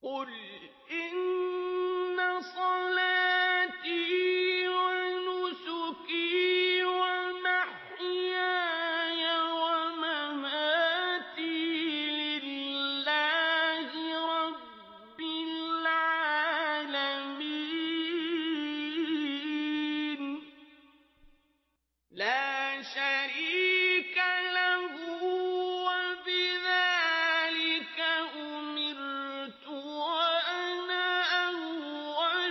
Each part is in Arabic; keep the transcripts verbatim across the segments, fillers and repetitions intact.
قل إن صلاتي ونسكي ومحياي ومماتي لله رب العالمين لا شريك له وبذلك أمرت وأنا أول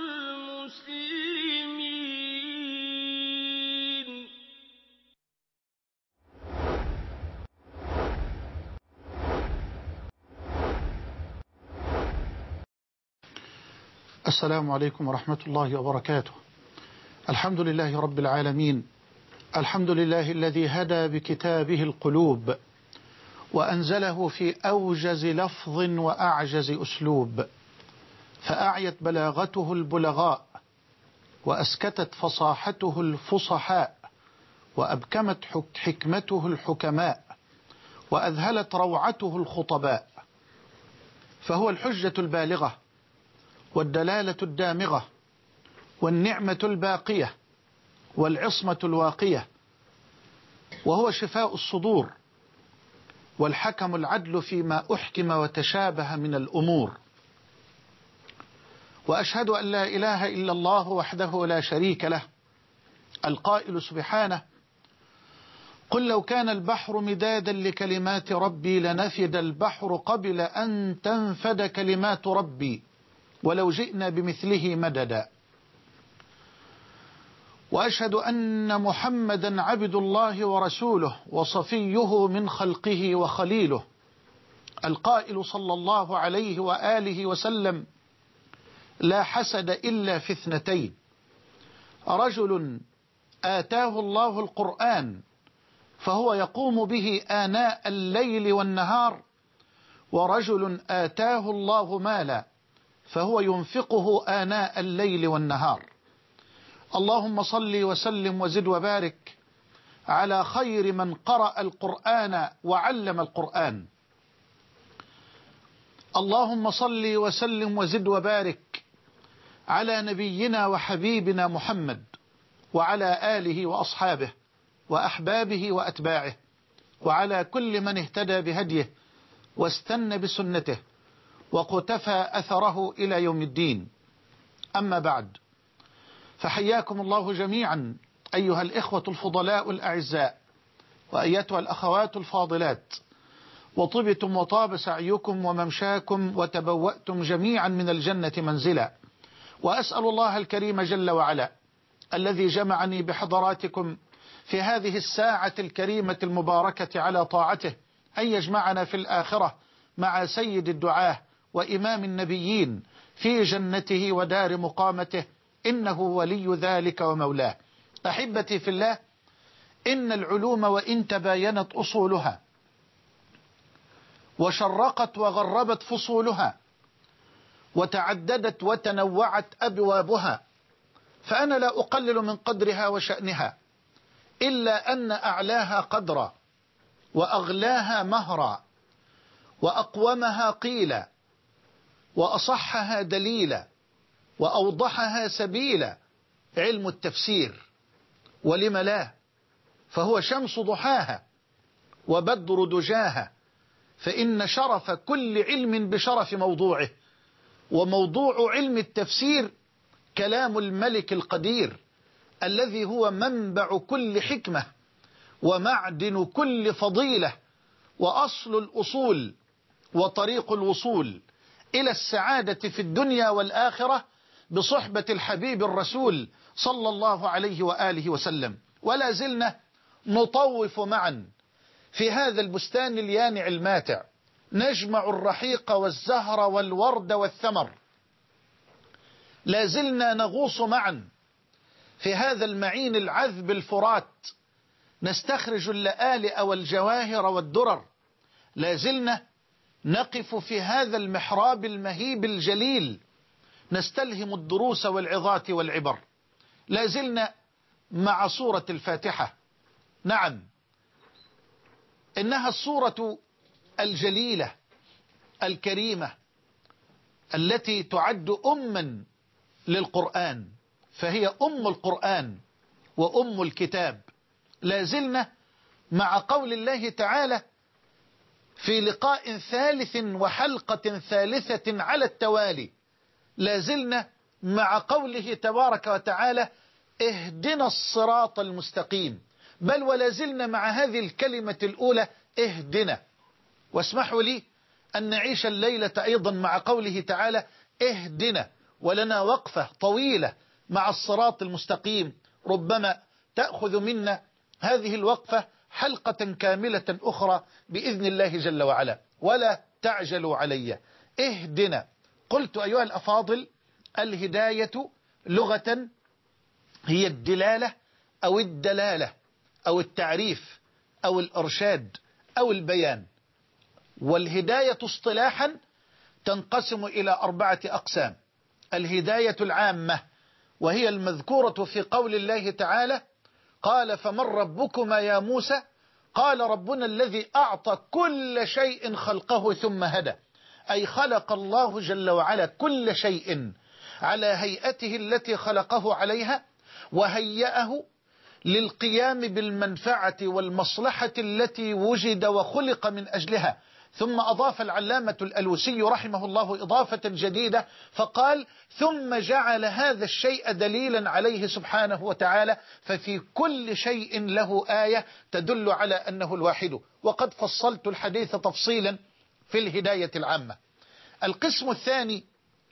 المسلمين. السلام عليكم ورحمة الله وبركاته. الحمد لله رب العالمين، الحمد لله الذي هدى بكتابه القلوب وأنزله في أوجز لفظ وأعجز أسلوب، فأعيت بلاغته البلغاء وأسكتت فصاحته الفصحاء وأبكمت حكمته الحكماء وأذهلت روعته الخطباء، فهو الحجة البالغة والدلالة الدامغة والنعمة الباقية والعصمة الواقية، وهو شفاء الصدور والحكم العدل فيما أحكم وتشابه من الأمور. وأشهد أن لا إله إلا الله وحده لا شريك له، القائل سبحانه: قل لو كان البحر مدادا لكلمات ربي لنفد البحر قبل أن تنفد كلمات ربي ولو جئنا بمثله مددا. وأشهد أن محمدا عبد الله ورسوله وصفيه من خلقه وخليله، القائل صلى الله عليه وآله وسلم: لا حسد إلا في اثنتين، رجل آتاه الله القرآن فهو يقوم به آناء الليل والنهار، ورجل آتاه الله مالا فهو ينفقه آناء الليل والنهار. اللهم صل وسلم وزد وبارك على خير من قرأ القرآن وعلم القرآن. اللهم صل وسلم وزد وبارك على نبينا وحبيبنا محمد وعلى آله وأصحابه وأحبابه وأتباعه وعلى كل من اهتدى بهديه واستنى بسنته وقتفى أثره إلى يوم الدين. أما بعد، فحياكم الله جميعا أيها الإخوة الفضلاء الأعزاء وأيتها الأخوات الفاضلات، وطبتم وطاب سعيكم وممشاكم وتبوأتم جميعا من الجنة منزلا. وأسأل الله الكريم جل وعلا الذي جمعني بحضراتكم في هذه الساعة الكريمة المباركة على طاعته أن يجمعنا في الآخرة مع سيد الدعاة وإمام النبيين في جنته ودار مقامته، إنه ولي ذلك ومولاه. أحبتي في الله، إن العلوم وإن تباينت أصولها وشرقت وغربت فصولها وتعددت وتنوعت أبوابها، فأنا لا أقلل من قدرها وشأنها، إلا أن أعلاها قدرا وأغلاها مهرا وأقومها قيلا وأصحها دليلا وأوضحها سبيلا علم التفسير. ولم لا؟ فهو شمس ضحاها وبدر دجاها، فإن شرف كل علم بشرف موضوعه، وموضوع علم التفسير كلام الملك القدير الذي هو منبع كل حكمة ومعدن كل فضيلة وأصل الأصول وطريق الوصول إلى السعادة في الدنيا والآخرة بصحبة الحبيب الرسول صلى الله عليه وآله وسلم. ولا زلنا نطوف معا في هذا البستان اليانع الماتع، نجمع الرحيق والزهر والورد والثمر، لا زلنا نغوص معا في هذا المعين العذب الفرات، نستخرج اللآلئ والجواهر والدرر، لا زلنا نقف في هذا المحراب المهيب الجليل، نستلهم الدروس والعظات والعبر، لا زلنا مع سورة الفاتحة. نعم، إنها السورة الجليلة الكريمة التي تعد أما للقرآن، فهي أم القرآن وأم الكتاب. لازلنا مع قول الله تعالى في لقاء ثالث وحلقة ثالثة على التوالي، لازلنا مع قوله تبارك وتعالى اهدنا الصراط المستقيم، بل ولازلنا مع هذه الكلمة الأولى اهدنا. واسمحوا لي أن نعيش الليلة أيضا مع قوله تعالى اهدنا، ولنا وقفة طويلة مع الصراط المستقيم، ربما تأخذ منا هذه الوقفة حلقة كاملة أخرى بإذن الله جل وعلا. ولا تعجلوا علي، اهدنا. قلت أيها الأفاضل، الهداية لغة هي الدلالة أو الدلالة أو التعريف أو الإرشاد أو البيان. والهداية اصطلاحا تنقسم إلى أربعة أقسام. الهداية العامة، وهي المذكورة في قول الله تعالى قال فمن ربكما يا موسى قال ربنا الذي أعطى كل شيء خلقه ثم هدى، أي خلق الله جل وعلا كل شيء على هيئته التي خلقه عليها، وهيأه للقيام بالمنفعة والمصلحة التي وجد وخلق من أجلها. ثم أضاف العلامة الألوسي رحمه الله إضافة جديدة فقال ثم جعل هذا الشيء دليلا عليه سبحانه وتعالى، ففي كل شيء له آية تدل على أنه الواحد. وقد فصلت الحديث تفصيلا في الهداية العامة. القسم الثاني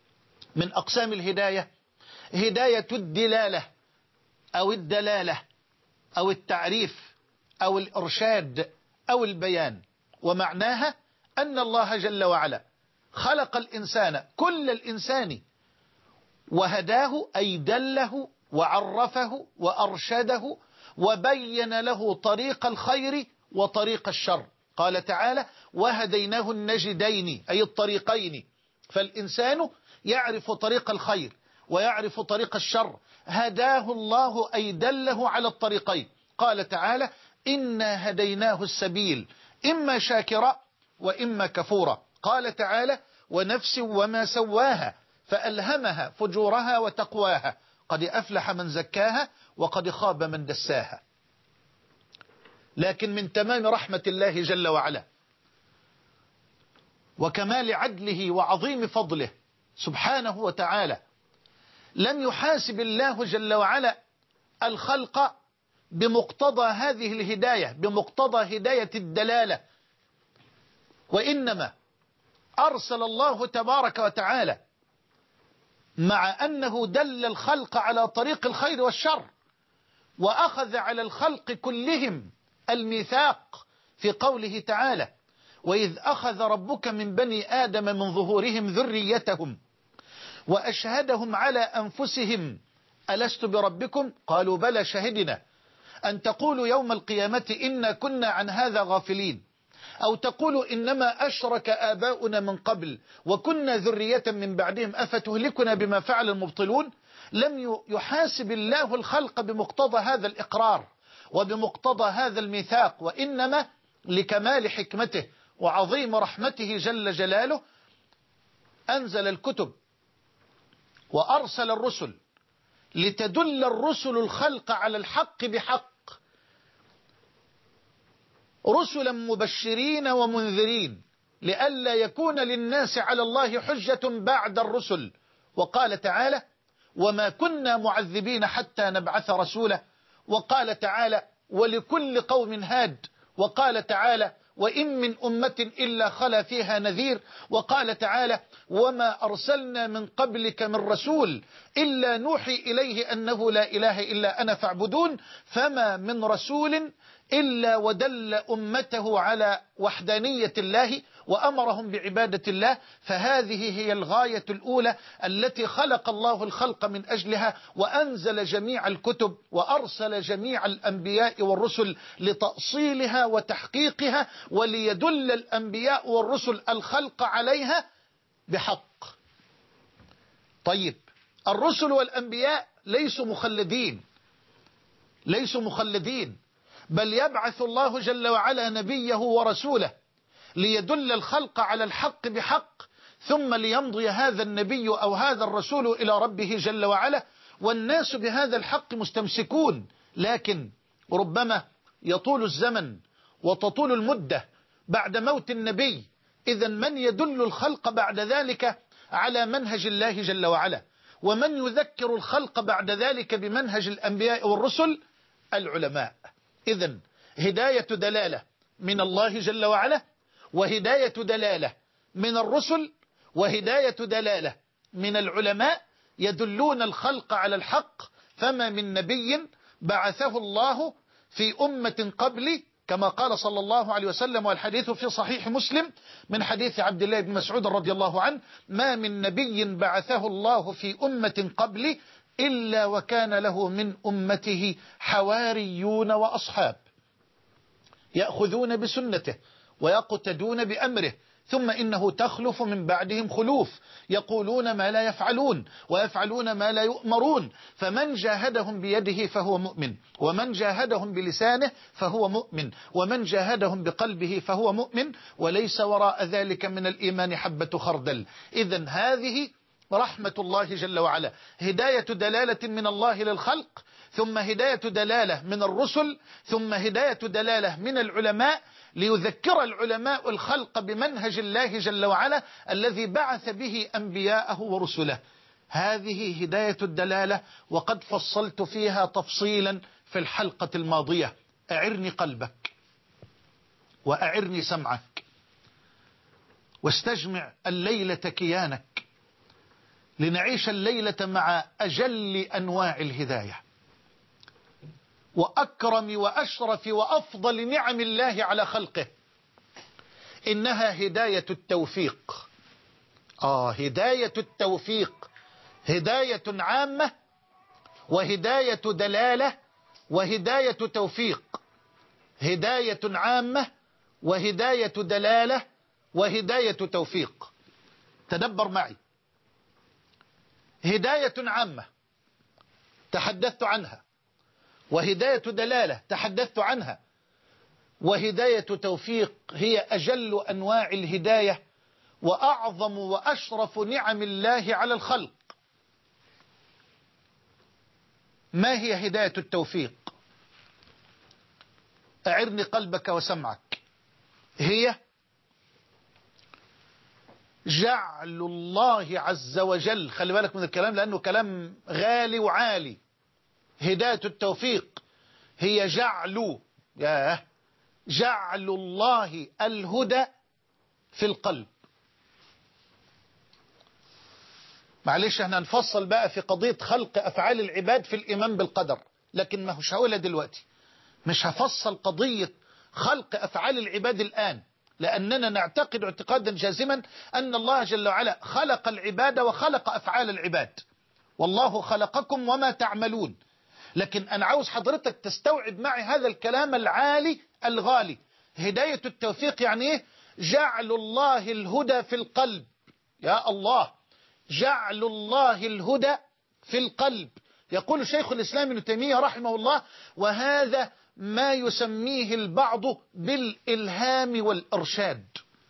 من أقسام الهداية هداية الدلالة أو الدلالة أو التعريف أو الإرشاد أو البيان. ومعناها أن الله جل وعلا خلق الإنسان كل الإنسان وهداه، أي دله وعرفه وأرشده وبين له طريق الخير وطريق الشر. قال تعالى وهديناه النجدين، أي الطريقين. فالإنسان يعرف طريق الخير ويعرف طريق الشر، هداه الله أي دله على الطريقين. قال تعالى إنا هديناه السبيل إما شاكرا وإما كفورا. قال تعالى ونفس وما سواها فألهمها فجورها وتقواها قد أفلح من زكاها وقد خاب من دساها. لكن من تمام رحمة الله جل وعلا وكمال عدله وعظيم فضله سبحانه وتعالى لم يحاسب الله جل وعلا الخلق بمقتضى هذه الهداية، بمقتضى هداية الدلالة، وإنما أرسل الله تبارك وتعالى مع أنه دل الخلق على طريق الخير والشر، وأخذ على الخلق كلهم الميثاق في قوله تعالى وإذ أخذ ربك من بني آدم من ظهورهم ذريتهم وأشهدهم على أنفسهم ألست بربكم قالوا بلى شهدنا أن تقولوا يوم القيامة إنا كنا عن هذا غافلين، أو تقولوا إنما أشرك آباؤنا من قبل وكنا ذرية من بعدهم أفتهلكنا بما فعل المبطلون. لم يحاسب الله الخلق بمقتضى هذا الإقرار وبمقتضى هذا الميثاق، وإنما لكمال حكمته وعظيم رحمته جل جلاله أنزل الكتب وأرسل الرسل لتدل الرسل الخلق على الحق بحق، رسلا مبشرين ومنذرين لئلا يكون للناس على الله حجة بعد الرسل. وقال تعالى وما كنا معذبين حتى نبعث رسولا. وقال تعالى ولكل قوم هاد. وقال تعالى وإن من أمة إلا خلا فيها نذير. وقال تعالى وما أرسلنا من قبلك من رسول إلا نوحي إليه أنه لا إله إلا أنا فاعبدون. فما من رسول إلا ودل أمته على وحدانية الله وأمرهم بعبادة الله. فهذه هي الغاية الأولى التي خلق الله الخلق من أجلها، وأنزل جميع الكتب وأرسل جميع الأنبياء والرسل لتأصيلها وتحقيقها، وليدل الأنبياء والرسل الخلق عليها بحق. طيب الرسل والأنبياء ليسوا مخلدين، ليسوا مخلدين، بل يبعث الله جل وعلا نبيه ورسوله ليدل الخلق على الحق بحق، ثم ليمضي هذا النبي أو هذا الرسول إلى ربه جل وعلا، والناس بهذا الحق مستمسكون، لكن ربما يطول الزمن وتطول المدة بعد موت النبي. إذا من يدل الخلق بعد ذلك على منهج الله جل وعلا؟ ومن يذكر الخلق بعد ذلك بمنهج الأنبياء والرسل؟ العلماء. إذا هداية دلالة من الله جل وعلا، وهداية دلالة من الرسل، وهداية دلالة من العلماء يدلون الخلق على الحق. فما من نبي بعثه الله في أمة قبلي، كما قال صلى الله عليه وسلم، والحديث في صحيح مسلم من حديث عبد الله بن مسعود رضي الله عنه: ما من نبي بعثه الله في أمة قبلي إلا وكان له من أمته حواريون وأصحاب يأخذون بسنته ويقتدون بأمره، ثم إنه تخلف من بعدهم خلوف يقولون ما لا يفعلون ويفعلون ما لا يؤمرون، فمن جاهدهم بيده فهو مؤمن، ومن جاهدهم بلسانه فهو مؤمن، ومن جاهدهم بقلبه فهو مؤمن، وليس وراء ذلك من الإيمان حبة خردل. إذن هذه رحمة الله جل وعلا، هداية دلالة من الله للخلق، ثم هداية دلالة من الرسل، ثم هداية دلالة من العلماء، ليذكر العلماء الخلق بمنهج الله جل وعلا الذي بعث به أنبياءه ورسله. هذه هداية الدلالة، وقد فصلت فيها تفصيلا في الحلقة الماضية. أعرني قلبك وأعرني سمعك، واستجمع الليلة كيانك، لنعيش الليلة مع أجل أنواع الهداية وأكرم وأشرف وأفضل نعم الله على خلقه. إنها هداية التوفيق. آه هداية التوفيق، هداية عامة وهداية دلالة وهداية توفيق. هداية عامة وهداية دلالة وهداية توفيق. تدبر معي. هداية عامة تحدثت عنها، وهداية دلالة تحدثت عنها، وهداية توفيق هي أجل أنواع الهداية وأعظم وأشرف نعم الله على الخلق. ما هي هداية التوفيق؟ أعرني قلبك وسمعك. هي جعل الله عز وجل، خلي بالك من الكلام لأنه كلام غالي وعالي. هداية التوفيق هي جعل ياه جعل الله الهدى في القلب. معلش احنا هنفصل بقى في قضية خلق أفعال العباد في الإيمان بالقدر، لكن ما هوش هقولها دلوقتي. مش هفصل قضية خلق أفعال العباد الآن، لأننا نعتقد اعتقادا جازما أن الله جل وعلا خلق العباد وخلق أفعال العباد، والله خلقكم وما تعملون. لكن أنا عاوز حضرتك تستوعب معي هذا الكلام العالي الغالي. هداية التوفيق يعني إيه؟ جعل الله الهدى في القلب. يا الله، جعل الله الهدى في القلب. يقول شيخ الإسلام ابن تيمية رحمه الله: وهذا ما يسميه البعض بالإلهام والإرشاد.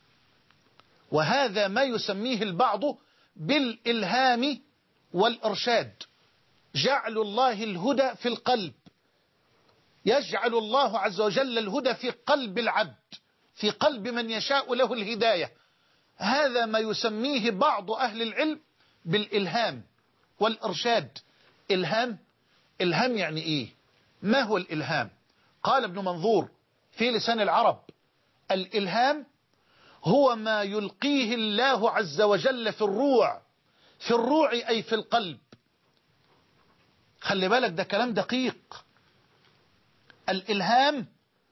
وهذا ما يسميه البعض بالإلهام والإرشاد. جعل الله الهدى في القلب. يجعل الله عز وجل الهدى في قلب العبد، في قلب من يشاء له الهداية. هذا ما يسميه بعض أهل العلم بالإلهام والإرشاد. إلهام إلهام يعني إيه؟ ما هو الإلهام؟ قال ابن منظور في لسان العرب: الإلهام هو ما يلقيه الله عز وجل في الروع. في الروع أي في القلب. خلي بالك ده كلام دقيق. الإلهام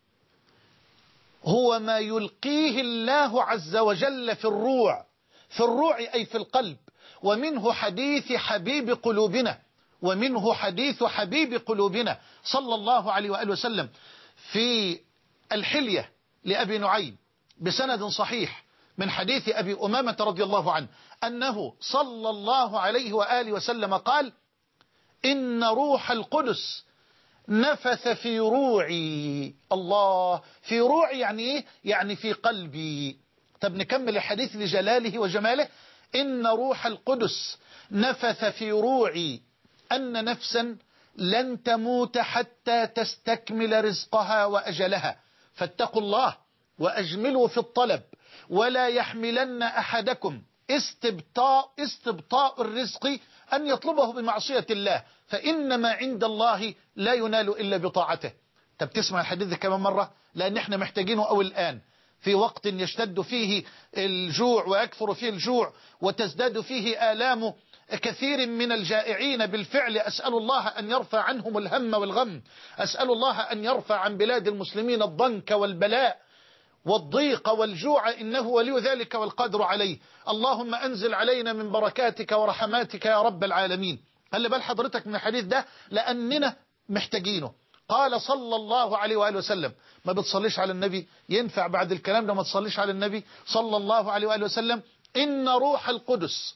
هو ما يلقيه الله عز وجل في الروع. في الروع أي في القلب. ومنه حديث حبيب قلوبنا ومنه حديث حبيب قلوبنا صلى الله عليه وآله وسلم في الحلية لأبي نعيم بسند صحيح من حديث أبي أمامة رضي الله عنه أنه صلى الله عليه وآله وسلم قال: إن روح القدس نفث في روعي. الله، في روعي يعني إيه؟ يعني في قلبي. طب نكمل الحديث لجلاله وجماله. إن روح القدس نفث في روعي أن نفسا لن تموت حتى تستكمل رزقها وأجلها، فاتقوا الله وأجملوا في الطلب، ولا يحملن أحدكم استبطاء, استبطاء الرزق أن يطلبه بمعصية الله، فإنما عند الله لا ينال إلا بطاعته. طب تسمع الحديث كمان مرة، لأن احنا محتاجينه أو الآن في وقت يشتد فيه الجوع ويكثر فيه الجوع وتزداد فيه آلام كثير من الجائعين. بالفعل أسأل الله أن يرفع عنهم الهم والغم، أسأل الله أن يرفع عن بلاد المسلمين الضنك والبلاء والضيق والجوع، إنه ولي ذلك والقادر عليه. اللهم أنزل علينا من بركاتك ورحماتك يا رب العالمين. خلي بال حضرتك من الحديث ده لأننا محتاجينه. قال صلى الله عليه وآله وسلم، ما بتصليش على النبي؟ ينفع بعد الكلام ده ما تصليش على النبي صلى الله عليه وآله وسلم؟ إن روح القدس،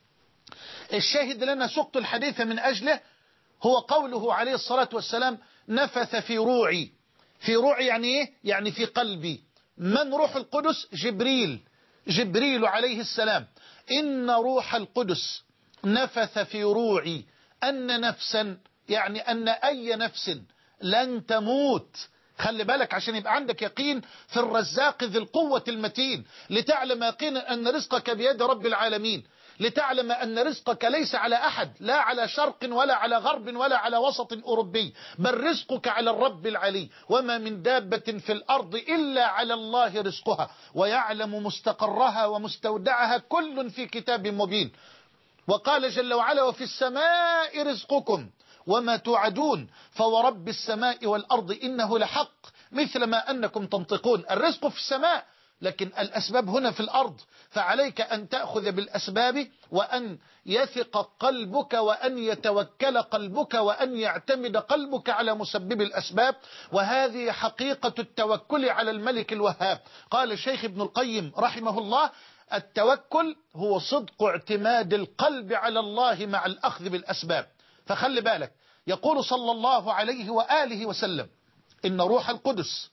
الشاهد لنا سقط الحديث من أجله هو قوله عليه الصلاة والسلام نفث في روعي. في روعي يعني إيه؟ يعني في قلبي. من روح القدس؟ جبريل، جبريل عليه السلام. إن روح القدس نفث في روعي أن نفسا، يعني أن أي نفس لن تموت. خلي بالك عشان يبقى عندك يقين في الرزاق ذي القوة المتين، لتعلم يقينا أن رزقك بيد رب العالمين، لتعلم أن رزقك ليس على أحد، لا على شرق ولا على غرب ولا على وسط أوروبي، بل رزقك على الرب العلي. وما من دابة في الأرض إلا على الله رزقها، ويعلم مستقرها ومستودعها كل في كتاب مبين. وقال جل وعلا وفي السماء رزقكم وما توعدون فورب السماء والأرض إنه لحق مثل ما أنكم تنطقون. الرزق في السماء، لكن الأسباب هنا في الأرض، فعليك أن تأخذ بالأسباب وأن يثق قلبك وأن يتوكل قلبك وأن يعتمد قلبك على مسبب الأسباب. وهذه حقيقة التوكل على الملك الوهاب. قال الشيخ ابن القيم رحمه الله التوكل هو صدق اعتماد القلب على الله مع الأخذ بالأسباب. فخلي بالك، يقول صلى الله عليه وآله وسلم إن روح القدس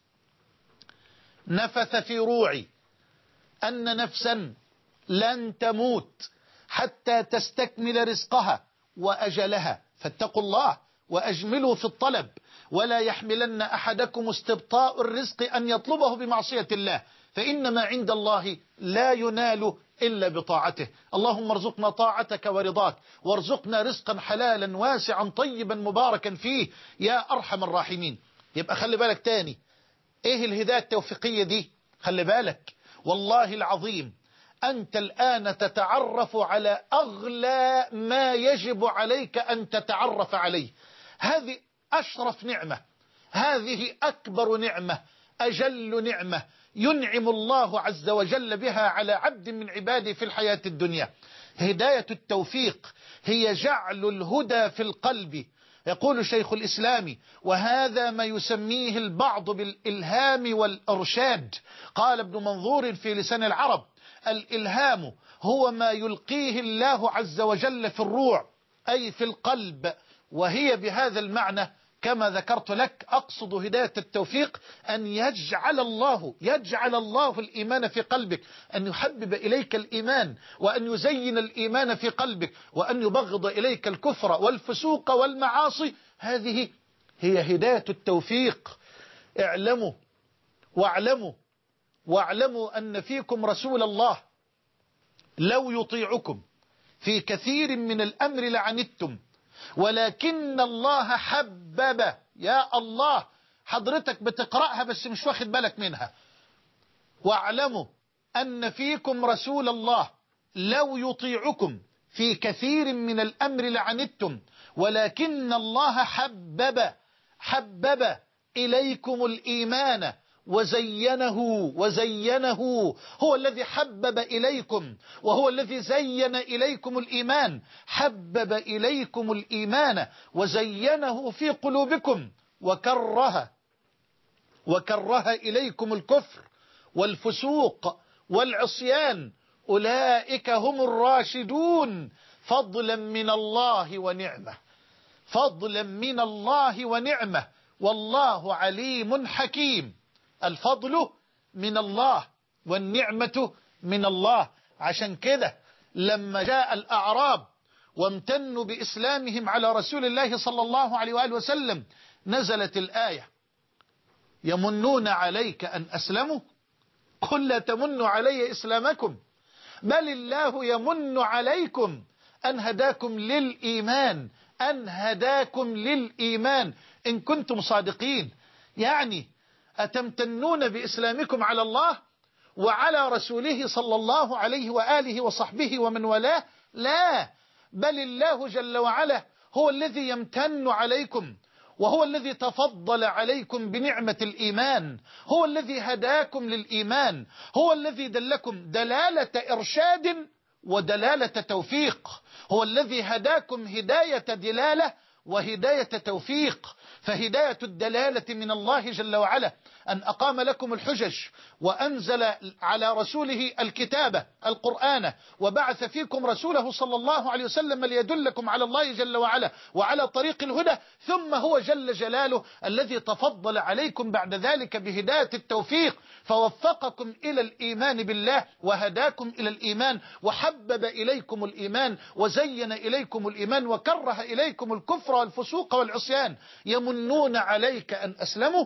نفث في روعي أن نفسا لن تموت حتى تستكمل رزقها وأجلها، فاتقوا الله وأجملوا في الطلب، ولا يحملن أحدكم استبطاء الرزق أن يطلبه بمعصية الله، فإنما عند الله لا ينال إلا بطاعته. اللهم ارزقنا طاعتك ورضاك، وارزقنا رزقا حلالا واسعا طيبا مباركا فيه يا أرحم الراحمين. يبقى خلي بالك تاني، ايه الهداية التوفيقية دي؟ خلي بالك والله العظيم أنت الآن تتعرف على أغلى ما يجب عليك أن تتعرف عليه. هذه أشرف نعمة، هذه أكبر نعمة، أجل نعمة ينعم الله عز وجل بها على عبد من عباده في الحياة الدنيا. هداية التوفيق هي جعل الهدى في القلب. يقول شيخ الإسلام وهذا ما يسميه البعض بالإلهام والإرشاد. قال ابن منظور في لسان العرب الإلهام هو ما يلقيه الله عز وجل في الروع أي في القلب، وهي بهذا المعنى كما ذكرت لك. أقصد هداية التوفيق أن يجعل الله يجعل الله الإيمان في قلبك، أن يحبب إليك الإيمان وأن يزين الإيمان في قلبك، وأن يبغض إليك الكفر والفسوق والمعاصي. هذه هي هداية التوفيق. اعلموا واعلموا واعلموا أن فيكم رسول الله لو يطيعكم في كثير من الأمر لعنتم ولكن الله حبب. يا الله، حضرتك بتقرأها بس مش واخد بالك منها. واعلموا أن فيكم رسول الله لو يطيعكم في كثير من الأمر لعنتم ولكن الله حبب حبب إليكم الإيمان وزينه وزينه هو الذي حبب إليكم وهو الذي زين إليكم الإيمان. حبب إليكم الإيمان وزينه في قلوبكم وكره وكره إليكم الكفر والفسوق والعصيان أولئك هم الراشدون فضلا من الله ونعمة فضلا من الله ونعمة والله عليم حكيم. الفضل من الله والنعمة من الله. عشان كده لما جاء الأعراب وامتنوا بإسلامهم على رسول الله صلى الله عليه وآله وسلم نزلت الآية: يمنون عليك أن أسلموا قل لا تمنوا علي إسلامكم بل الله يمن عليكم أن هداكم للإيمان أن هداكم للإيمان إن كنتم صادقين. يعني أتمتنون بإسلامكم على الله وعلى رسوله صلى الله عليه وآله وصحبه ومن والاه؟ لا، بل الله جل وعلا هو الذي يمتن عليكم، وهو الذي تفضل عليكم بنعمة الإيمان، هو الذي هداكم للإيمان، هو الذي دلكم دلالة إرشاد ودلالة توفيق، هو الذي هداكم هداية دلالة وهداية توفيق. فهداية الدلالة من الله جل وعلا أن أقام لكم الحجج وأنزل على رسوله الكتاب القرآن وبعث فيكم رسوله صلى الله عليه وسلم ليدلكم على الله جل وعلا وعلى طريق الهدى. ثم هو جل جلاله الذي تفضل عليكم بعد ذلك بهداية التوفيق فوفقكم إلى الإيمان بالله وهداكم إلى الإيمان وحبب إليكم الإيمان وزين إليكم الإيمان وكره إليكم الكفر والفسوق والعصيان. يمنون عليك أن أسلموا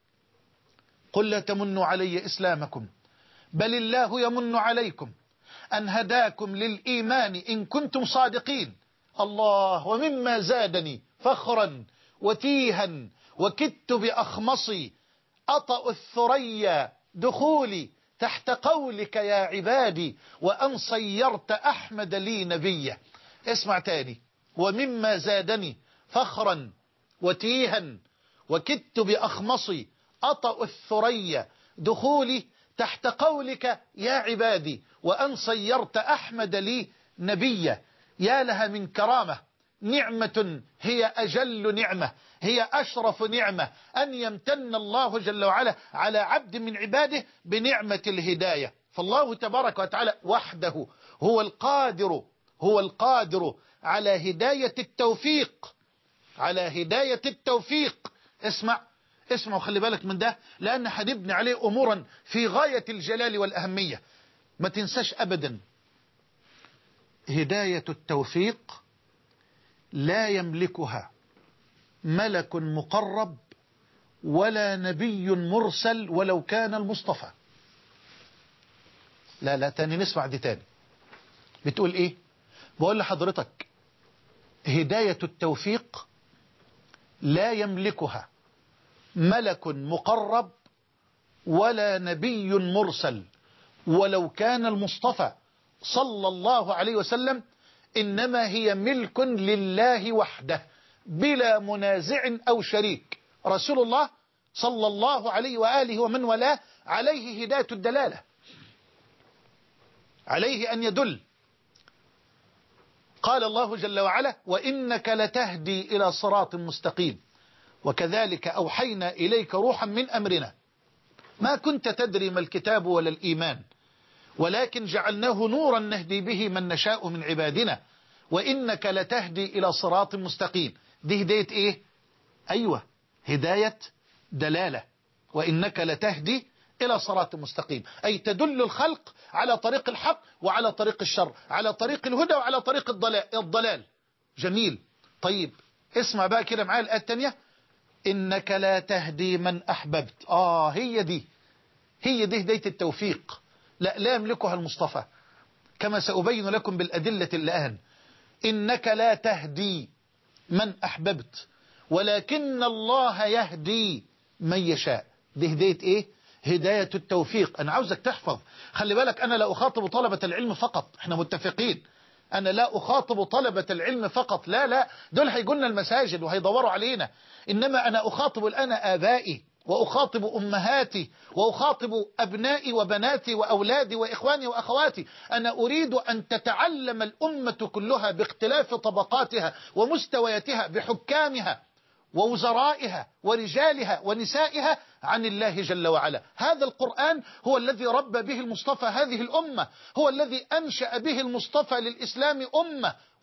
قل لا تمنوا علي إسلامكم بل الله يمن عليكم أن هداكم للإيمان إن كنتم صادقين. الله ومما زادني فخرا وتيها وكدت بأخمصي أطأ الثريا دخولي تحت قولك يا عبادي وأن صيرت أحمد لي نبيا. اسمع تاني: ومما زادني فخرا وتيها وكدت بأخمصي أطأ الثريا دخولي تحت قولك يا عبادي وأن صيرت أحمد لي نبيا. يا لها من كرامة، نعمة هي أجل نعمة، هي أشرف نعمة أن يمتن الله جل وعلا على عبد من عباده بنعمة الهداية. فالله تبارك وتعالى وحده هو القادر هو القادر على هداية التوفيق على هداية التوفيق. اسمع اسمع وخلي بالك من ده، لأن هنبني عليه أمورا في غاية الجلال والأهمية. ما تنساش أبدا هداية التوفيق لا يملكها ملك مقرب ولا نبي مرسل ولو كان المصطفى. لا لا تاني نسمع دي تاني. بتقول ايه؟ بقول لحضرتك هداية التوفيق لا يملكها ملك مقرب ولا نبي مرسل ولو كان المصطفى صلى الله عليه وسلم، إنما هي ملك لله وحده بلا منازع أو شريك. رسول الله صلى الله عليه وآله ومن والاه عليه هداية الدلالة، عليه أن يدل. قال الله جل وعلا: وإنك لتهدي إلى صراط مستقيم وكذلك أوحينا إليك روحا من أمرنا ما كنت تدري ما الكتاب ولا الإيمان ولكن جعلناه نورا نهدي به من نشاء من عبادنا وإنك لتهدي إلى صراط مستقيم. دي هداية إيه؟ أيوة، هداية دلالة. وإنك لتهدي إلى صراط مستقيم، أي تدل الخلق على طريق الحق وعلى طريق الشر، على طريق الهدى وعلى طريق الضلال, الضلال. جميل. طيب اسمع بقى كده معايا الآية الثانية: إنك لا تهدي من أحببت. آه هي دي هي دي هداية التوفيق. لا لا يملكها المصطفى كما سأبين لكم بالأدلة الآن. إنك لا تهدي من أحببت ولكن الله يهدي من يشاء. دي هداية إيه؟ هداية التوفيق. أنا عاوزك تحفظ، خلي بالك أنا لا أخاطب طلبة العلم فقط، احنا متفقين، أنا لا أخاطب طلبة العلم فقط، لا لا دول هيجونا المساجد وهيدوروا علينا، إنما أنا أخاطب الآن آبائي وأخاطب أمهاتي وأخاطب أبنائي وبناتي وأولادي وإخواني وأخواتي. أنا أريد أن تتعلم الأمة كلها باختلاف طبقاتها ومستوياتها بحكامها ووزرائها ورجالها ونسائها عن الله جل وعلا. هذا القرآن هو الذي ربى به المصطفى هذه الأمة، هو الذي أنشأ به المصطفى للإسلام أمة،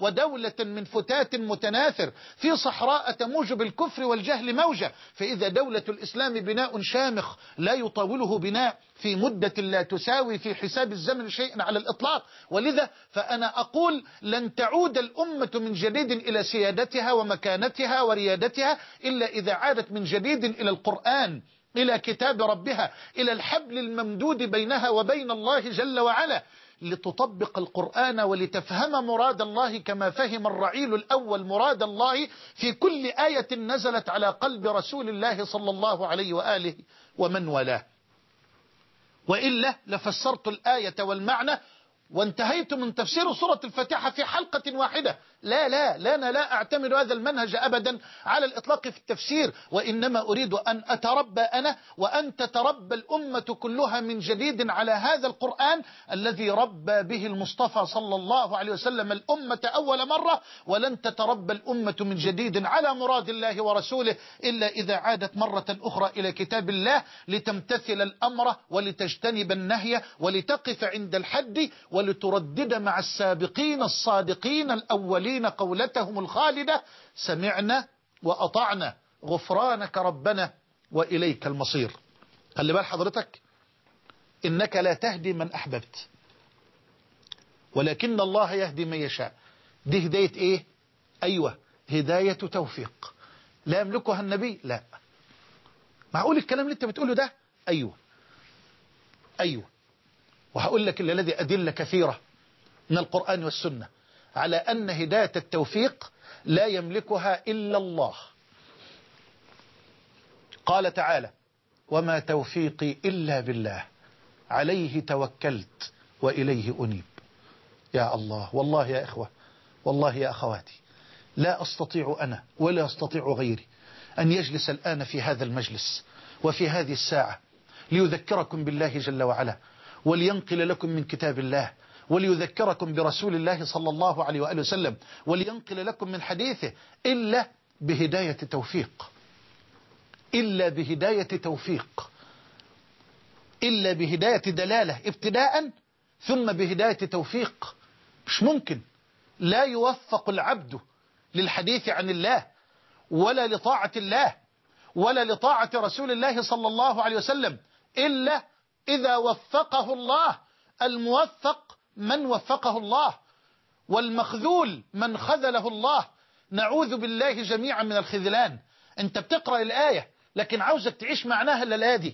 ودولة من فتات متناثر في صحراء تموج بالكفر والجهل موجة. فإذا دولة الإسلام بناء شامخ لا يطاوله بناء في مدة لا تساوي في حساب الزمن شيئا على الإطلاق. ولذا فأنا أقول لن تعود الأمة من جديد إلى سيادتها ومكانتها وريادتها إلا إذا عادت من جديد إلى القرآن، إلى كتاب ربها، إلى الحبل الممدود بينها وبين الله جل وعلا، لتطبق القرآن ولتفهم مراد الله كما فهم الرعيل الأول مراد الله في كل آية نزلت على قلب رسول الله صلى الله عليه وآله ومن والاه. وإلا لفسرت الآية والمعنى وانتهيت من تفسير سورة الفاتحة في حلقة واحدة. لا لا لا أنا لا أعتمد هذا المنهج أبدا على الإطلاق في التفسير، وإنما أريد أن أتربى أنا وأن تتربى الأمة كلها من جديد على هذا القرآن الذي ربى به المصطفى صلى الله عليه وسلم الأمة أول مرة. ولن تتربى الأمة من جديد على مراد الله ورسوله إلا إذا عادت مرة أخرى إلى كتاب الله لتمتثل الأمر ولتجتنب النهي ولتقف عند الحد ولتردد مع السابقين الصادقين الأولين قولتهم الخالدة: سمعنا وأطعنا غفرانك ربنا وإليك المصير. خلي بال حضرتك، إنك لا تهدي من أحببت ولكن الله يهدي من يشاء. دي هداية إيه؟ أيوة، هداية توفيق لا يملكها النبي. لا، معقول الكلام اللي انت بتقوله ده؟ أيوة أيوة. وهقول لك الذي أدلة كثيرة من القرآن والسنة على أن هداية التوفيق لا يملكها إلا الله. قال تعالى: وما توفيقي إلا بالله عليه توكلت وإليه أنيب. يا الله، والله يا إخوة، والله يا أخواتي، لا أستطيع أنا ولا أستطيع غيري أن يجلس الآن في هذا المجلس وفي هذه الساعة ليذكركم بالله جل وعلا ولينقل لكم من كتاب الله وليذكركم برسول الله صلى الله عليه وآله وسلم ولينقل لكم من حديثه إلا بهداية توفيق، إلا بهداية توفيق، إلا بهداية دلالة ابتداء ثم بهداية توفيق. مش ممكن، لا يوفق العبد للحديث عن الله ولا لطاعة الله ولا لطاعة رسول الله صلى الله عليه وسلم إلا إذا وفقه الله. الموفق من وفقه الله، والمخذول من خذله الله. نعوذ بالله جميعا من الخذلان. انت بتقرأ الآية لكن عاوزك تعيش معناها الليلة دي،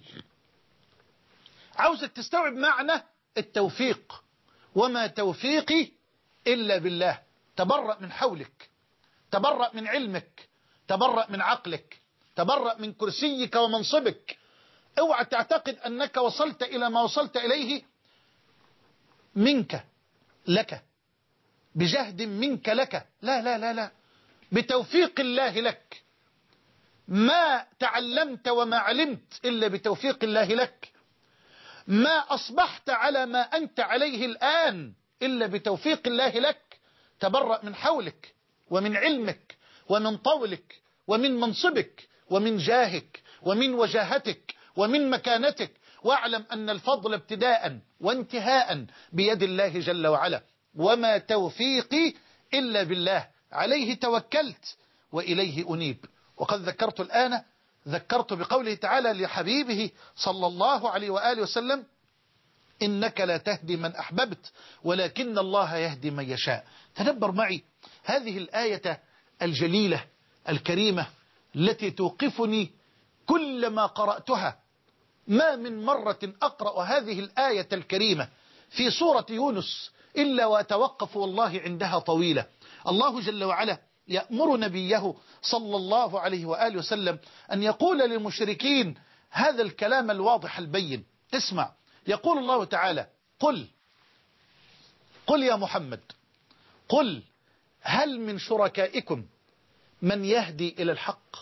عاوزك تستوعب معنى التوفيق. وما توفيقي إلا بالله. تبرأ من حولك، تبرأ من علمك، تبرأ من عقلك، تبرأ من كرسيك ومنصبك. اوعى تعتقد أنك وصلت إلى ما وصلت إليه منك لك، بجهد منك لك. لا لا لا لا، بتوفيق الله لك. ما تعلمت وما علمت إلا بتوفيق الله لك. ما أصبحت على ما أنت عليه الآن إلا بتوفيق الله لك. تبرأ من حولك ومن علمك ومن طولك ومن منصبك ومن جاهك ومن وجاهتك ومن مكانتك، واعلم أن الفضل ابتداء وانتهاء بيد الله جل وعلا. وما توفيقي إلا بالله عليه توكلت وإليه أنيب. وقد ذكرت الآن، ذكرت بقوله تعالى لحبيبه صلى الله عليه وآله وسلم: إنك لا تهدي من أحببت ولكن الله يهدي من يشاء. تدبر معي هذه الآية الجليلة الكريمة التي توقفني كلما قرأتها. ما من مرة أقرأ هذه الآية الكريمة في سورة يونس إلا وأتوقف والله عندها طويلة. الله جل وعلا يأمر نبيه صلى الله عليه وآله وسلم أن يقول للمشركين هذا الكلام الواضح البين. اسمع، يقول الله تعالى: قل قل يا محمد، قل هل من شركائكم من يهدي إلى الحق.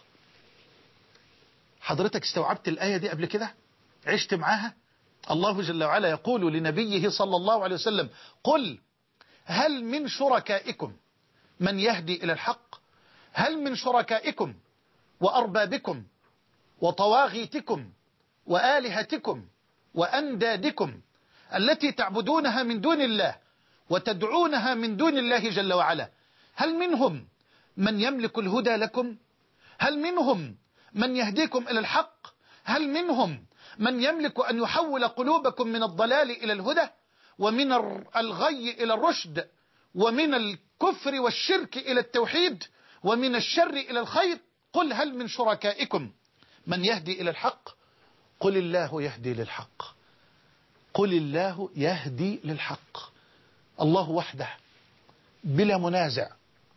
حضرتك استوعبت الآية دي قبل كده؟ عشت معاها؟ الله جل وعلا يقول لنبيه صلى الله عليه وسلم: قل هل من شركائكم من يهدي إلى الحق. هل من شركائكم وأربابكم وطواغيتكم وآلهتكم وأندادكم التي تعبدونها من دون الله وتدعونها من دون الله جل وعلا هل منهم من يملك الهدى لكم؟ هل منهم من يهديكم إلى الحق؟ هل منهم من يملك أن يحول قلوبكم من الضلال إلى الهدى، ومن الغي إلى الرشد، ومن الكفر والشرك إلى التوحيد، ومن الشر إلى الخير؟ قل هل من شركائكم من يهدي إلى الحق؟ قل الله يهدي للحق. قل الله يهدي للحق. الله وحده بلا منازع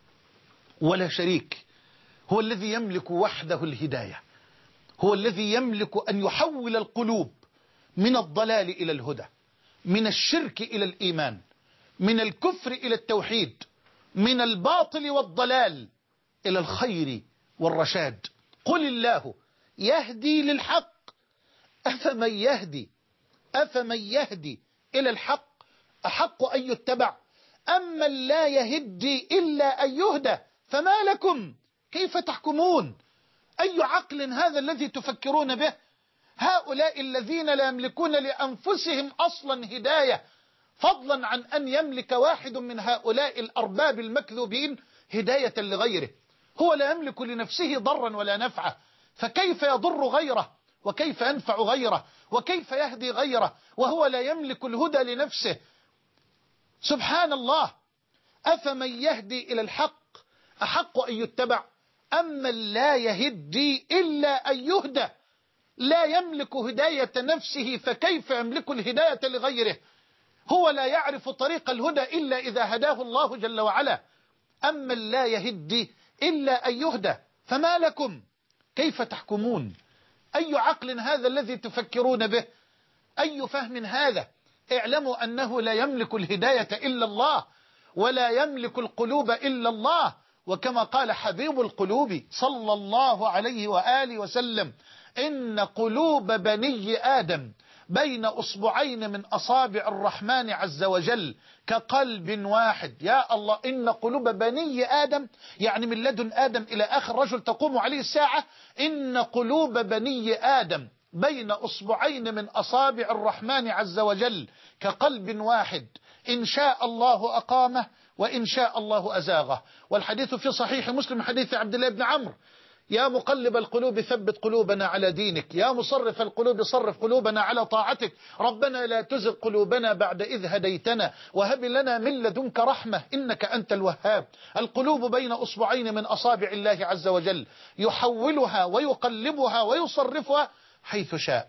ولا شريك هو الذي يملك وحده الهداية، هو الذي يملك أن يحول القلوب من الضلال إلى الهدى، من الشرك إلى الإيمان، من الكفر إلى التوحيد، من الباطل والضلال إلى الخير والرشاد. قل الله يهدي للحق أفمن يهدي أفمن يهدي إلى الحق أحق أن يتبع أما لا يهدي إلا أن يهدى فما لكم كيف تحكمون؟ أي عقل هذا الذي تفكرون به؟ هؤلاء الذين لا يملكون لأنفسهم أصلا هداية، فضلا عن أن يملك واحد من هؤلاء الأرباب المكذوبين هداية لغيره. هو لا يملك لنفسه ضرا ولا نفعا، فكيف يضر غيره وكيف ينفع غيره وكيف يهدي غيره وهو لا يملك الهدى لنفسه؟ سبحان الله. أفمن يهدي إلى الحق أحق أن يتبع أما لا يهدي إلا أن يهدى. لا يملك هداية نفسه فكيف يملك الهداية لغيره؟ هو لا يعرف طريق الهدى إلا إذا هداه الله جل وعلا. أما لا يهدي إلا أن يهدى فما لكم كيف تحكمون؟ أي عقل هذا الذي تفكرون به؟ أي فهم هذا؟ اعلموا أنه لا يملك الهداية إلا الله، ولا يملك القلوب إلا الله. وكما قال حبيب القلوب صلى الله عليه وآله وسلم: إن قلوب بني آدم بين أصبعين من أصابع الرحمن عز وجل كقلب واحد. يا الله، إن قلوب بني آدم يعني من لدن آدم إلى آخر رجل تقوم عليه الساعة. إن قلوب بني آدم بين أصبعين من أصابع الرحمن عز وجل كقلب واحد، إن شاء الله أقامه وإن شاء الله أزاغه. والحديث في صحيح مسلم حديث عبد الله بن عمرو: يا مقلب القلوب ثبت قلوبنا على دينك، يا مصرف القلوب صرف قلوبنا على طاعتك، ربنا لا تزغ قلوبنا بعد إذ هديتنا وهب لنا من لدنك رحمة إنك أنت الوهاب. القلوب بين أصبعين من أصابع الله عز وجل يحولها ويقلبها ويصرفها حيث شاء.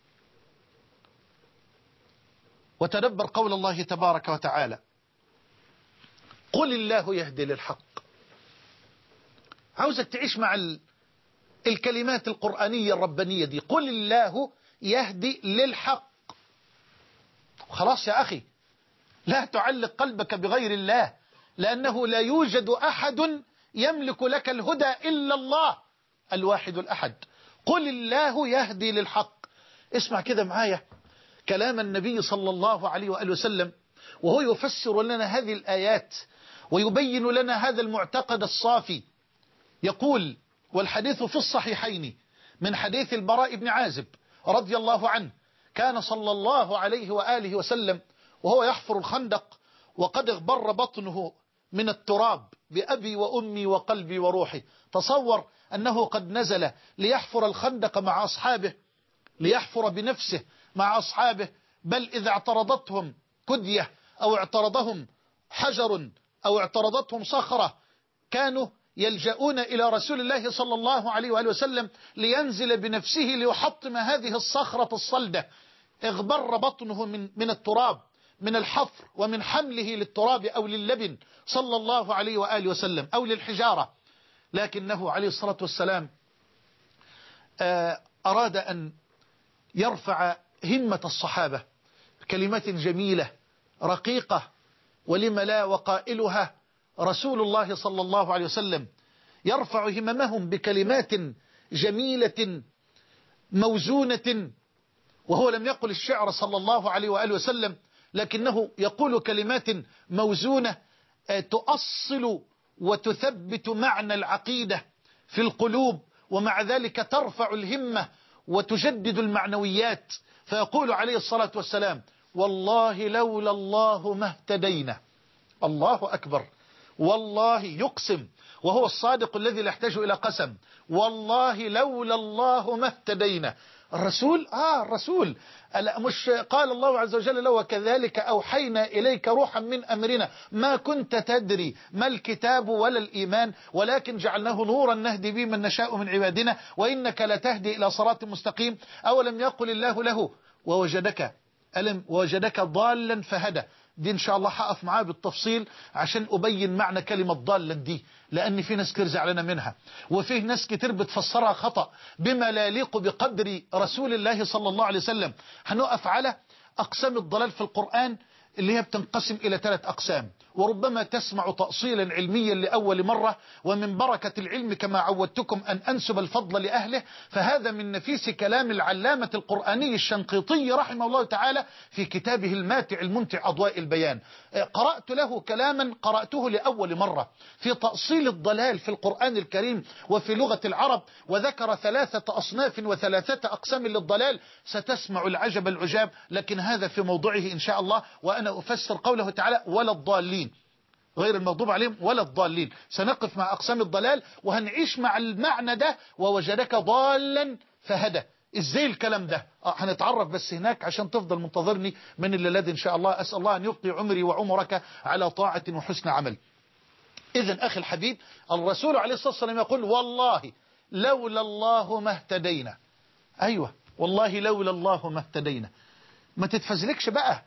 وتدبر قول الله تبارك وتعالى: قل الله يهدي للحق. عاوزك تعيش مع الكلمات القرآنية الربانية دي. قل الله يهدي للحق. خلاص يا أخي، لا تعلق قلبك بغير الله، لأنه لا يوجد أحد يملك لك الهدى إلا الله الواحد الأحد. قل الله يهدي للحق. اسمع كده معايا كلام النبي صلى الله عليه وآله وسلم وهو يفسر لنا هذه الآيات ويبين لنا هذا المعتقد الصافي. يقول: والحديث في الصحيحين من حديث البراء بن عازب رضي الله عنه: كان صلى الله عليه وآله وسلم وهو يحفر الخندق وقد اغبر بطنه من التراب بأبي وأمي وقلبي وروحي. تصور أنه قد نزل ليحفر الخندق مع أصحابه، ليحفر بنفسه مع أصحابه، بل إذا اعترضتهم كدية أو اعترضهم حجر أو اعترضتهم صخرة كانوا يلجؤون إلى رسول الله صلى الله عليه وآله وسلم لينزل بنفسه ليحطم هذه الصخرة الصلدة. اغبر بطنه من, من التراب، من الحفر ومن حمله للتراب أو لللبن صلى الله عليه وآله وسلم أو للحجارة. لكنه عليه الصلاة والسلام أراد أن يرفع همة الصحابة كلمات جميلة رقيقة، ولم لا وقائلها رسول الله صلى الله عليه وسلم يرفع هممهم بكلمات جميلة موزونة. وهو لم يقل الشعر صلى الله عليه وآله وسلم، لكنه يقول كلمات موزونة تؤصل وتثبت معنى العقيدة في القلوب، ومع ذلك ترفع الهمة وتجدد المعنويات. فيقول عليه الصلاة والسلام: والله لولا الله ما اهتدينا. الله أكبر. والله يقسم وهو الصادق الذي لا يحتاج إلى قسم، والله لولا الله ما اهتدينا. الرسول آه الرسول مش قال الله عز وجل له وكذلك أوحينا إليك روحا من أمرنا ما كنت تدري ما الكتاب ولا الإيمان ولكن جعلناه نورا نهدي به من نشاء من عبادنا وإنك لتهدي إلى صراط مستقيم. أولم يقل الله له ووجدك ألم وجدك ضالا فهدى. دي إن شاء الله هقف معاه بالتفصيل عشان أبين معنى كلمة ضالا دي، لأن في ناس كتير زعلانة منها وفيه ناس كتير بتفسرها خطأ بما لا يليق بقدر رسول الله صلى الله عليه وسلم. هنقف على أقسام الضلال في القرآن اللي هي بتنقسم إلى ثلاث أقسام، وربما تسمع تأصيلا علميا لأول مرة، ومن بركة العلم كما عودتكم أن أنسب الفضل لأهله، فهذا من نفيس كلام العلامة القرآني الشنقيطي رحمه الله تعالى في كتابه الماتع الممتع أضواء البيان. قرأت له كلاما قرأته لأول مرة في تأصيل الضلال في القرآن الكريم وفي لغة العرب، وذكر ثلاثة أصناف وثلاثة أقسام للضلال. ستسمع العجب العجاب، لكن هذا في موضوعه إن شاء الله، وأنا أفسر قوله تعالى ولا الضالين، غير المغضوب عليهم ولا الضالين. سنقف مع أقسام الضلال وهنعيش مع المعنى ده ووجدك ضالا فهدى. ازاي الكلام ده؟ آه هنتعرف بس هناك عشان تفضل منتظرني من الليلة إن شاء الله. أسأل الله أن يبقي عمري وعمرك على طاعة وحسن عمل. إذن أخي الحبيب، الرسول عليه الصلاة والسلام يقول والله لولا الله ما اهتدينا. أيوة والله لولا الله ما اهتدينا. ما تتفزلكش بقى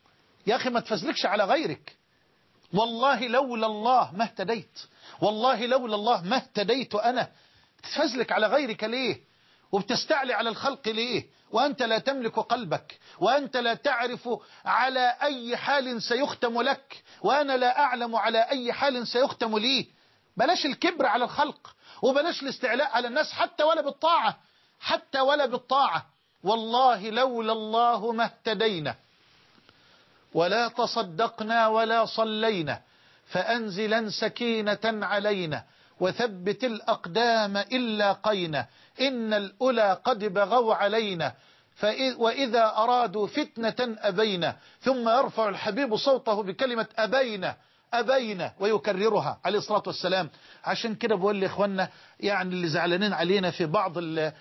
يا أخي، ما تفزلكش على غيرك. والله لولا الله ما اهتديت، والله لولا الله ما اهتديت أنا. تتفزلك على غيرك ليه؟ وبتستعلي على الخلق ليه؟ وأنت لا تملك قلبك، وأنت لا تعرف على أي حال سيختم لك، وأنا لا أعلم على أي حال سيختم لي. بلاش الكبر على الخلق، وبلاش الاستعلاء على الناس، حتى ولا بالطاعة، حتى ولا بالطاعة. والله لولا الله ما اهتدينا ولا تصدقنا ولا صلينا فأنزلا سكينة علينا وثبت الأقدام إلا قينا إن الأولى قد بغوا علينا وإذا أرادوا فتنة أبينا. ثم يرفع الحبيب صوته بكلمة أبينا أبينا ويكررها عليه الصلاة والسلام. عشان كده بقول لي إخواننا يعني اللي زعلانين علينا في بعض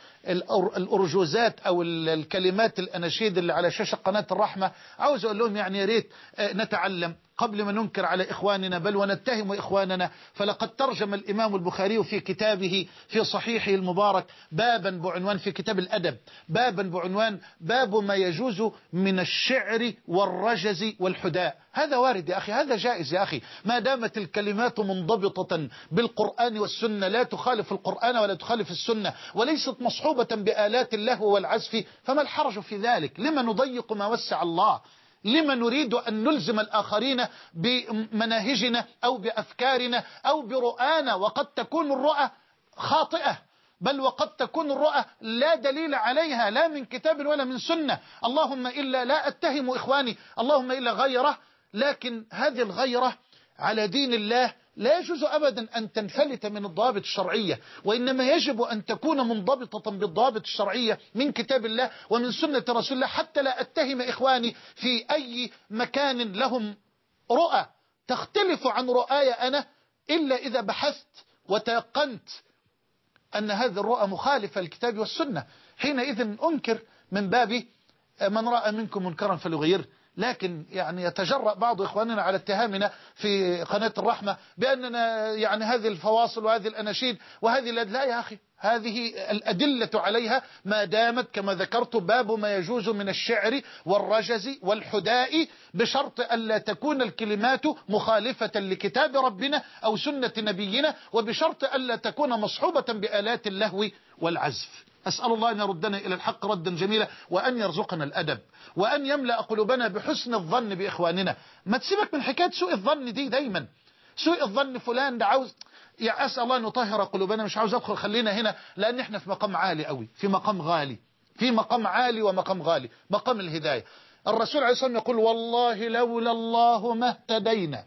الأرجوزات أو الكلمات الأناشيد اللي على شاشة قناة الرحمة، عاوز أقول لهم يعني يا ريت نتعلم قبل ما ننكر على إخواننا بل ونتهم إخواننا. فلقد ترجم الإمام البخاري في كتابه في صحيحه المبارك بابا بعنوان في كتاب الأدب بابا بعنوان باب ما يجوز من الشعر والرجز والحداء. هذا وارد يا أخي، هذا جائز يا أخي، ما دامت الكلمات منضبطة بالقرآن والسنة لا تخالف القرآن ولا تخالف السنة وليست مصحوبة بآلات اللهو والعزف، فما الحرج في ذلك؟ لما نضيق ما وسع الله؟ لما نريد أن نلزم الآخرين بمناهجنا أو بأفكارنا أو برؤانا؟ وقد تكون الرؤى خاطئة، بل وقد تكون الرؤى لا دليل عليها لا من كتاب ولا من سنة. اللهم إلا لا أتهم إخواني، اللهم إلا غيره، لكن هذه الغيرة على دين الله لا يجوز أبدا أن تنفلت من الضوابط الشرعية، وإنما يجب أن تكون منضبطة بالضوابط الشرعية من كتاب الله ومن سنة رسول الله، حتى لا أتهم إخواني في أي مكان لهم رؤى تختلف عن رؤاي أنا إلا إذا بحثت وتيقنت أن هذه الرؤى مخالفة للكتاب والسنة. حينئذ أنكر من باب من رأى منكم منكرا فليغيره. لكن يعني يتجرأ بعض إخواننا على اتهامنا في قناة الرحمة بأننا يعني هذه الفواصل وهذه الأناشيد وهذه لا يا أخي، هذه الأدلة عليها ما دامت كما ذكرت باب ما يجوز من الشعر والرجز والحداء، بشرط ألا تكون الكلمات مخالفة لكتاب ربنا أو سنة نبينا، وبشرط ألا تكون مصحوبة بآلات اللهو والعزف. أسأل الله أن يردنا إلى الحق ردا جميلا، وأن يرزقنا الأدب، وأن يملأ قلوبنا بحسن الظن بإخواننا. ما تسيبك من حكاية سوء الظن دي دايما، سوء الظن فلان ده عاوز، يا أسأل الله أن يطهر قلوبنا. مش عاوز أدخل، خلينا هنا لأن احنا في مقام عالي قوي، في مقام غالي، في مقام عالي ومقام غالي، مقام الهداية. الرسول عليه الصلاة والسلام يقول والله لولا الله ما اهتدينا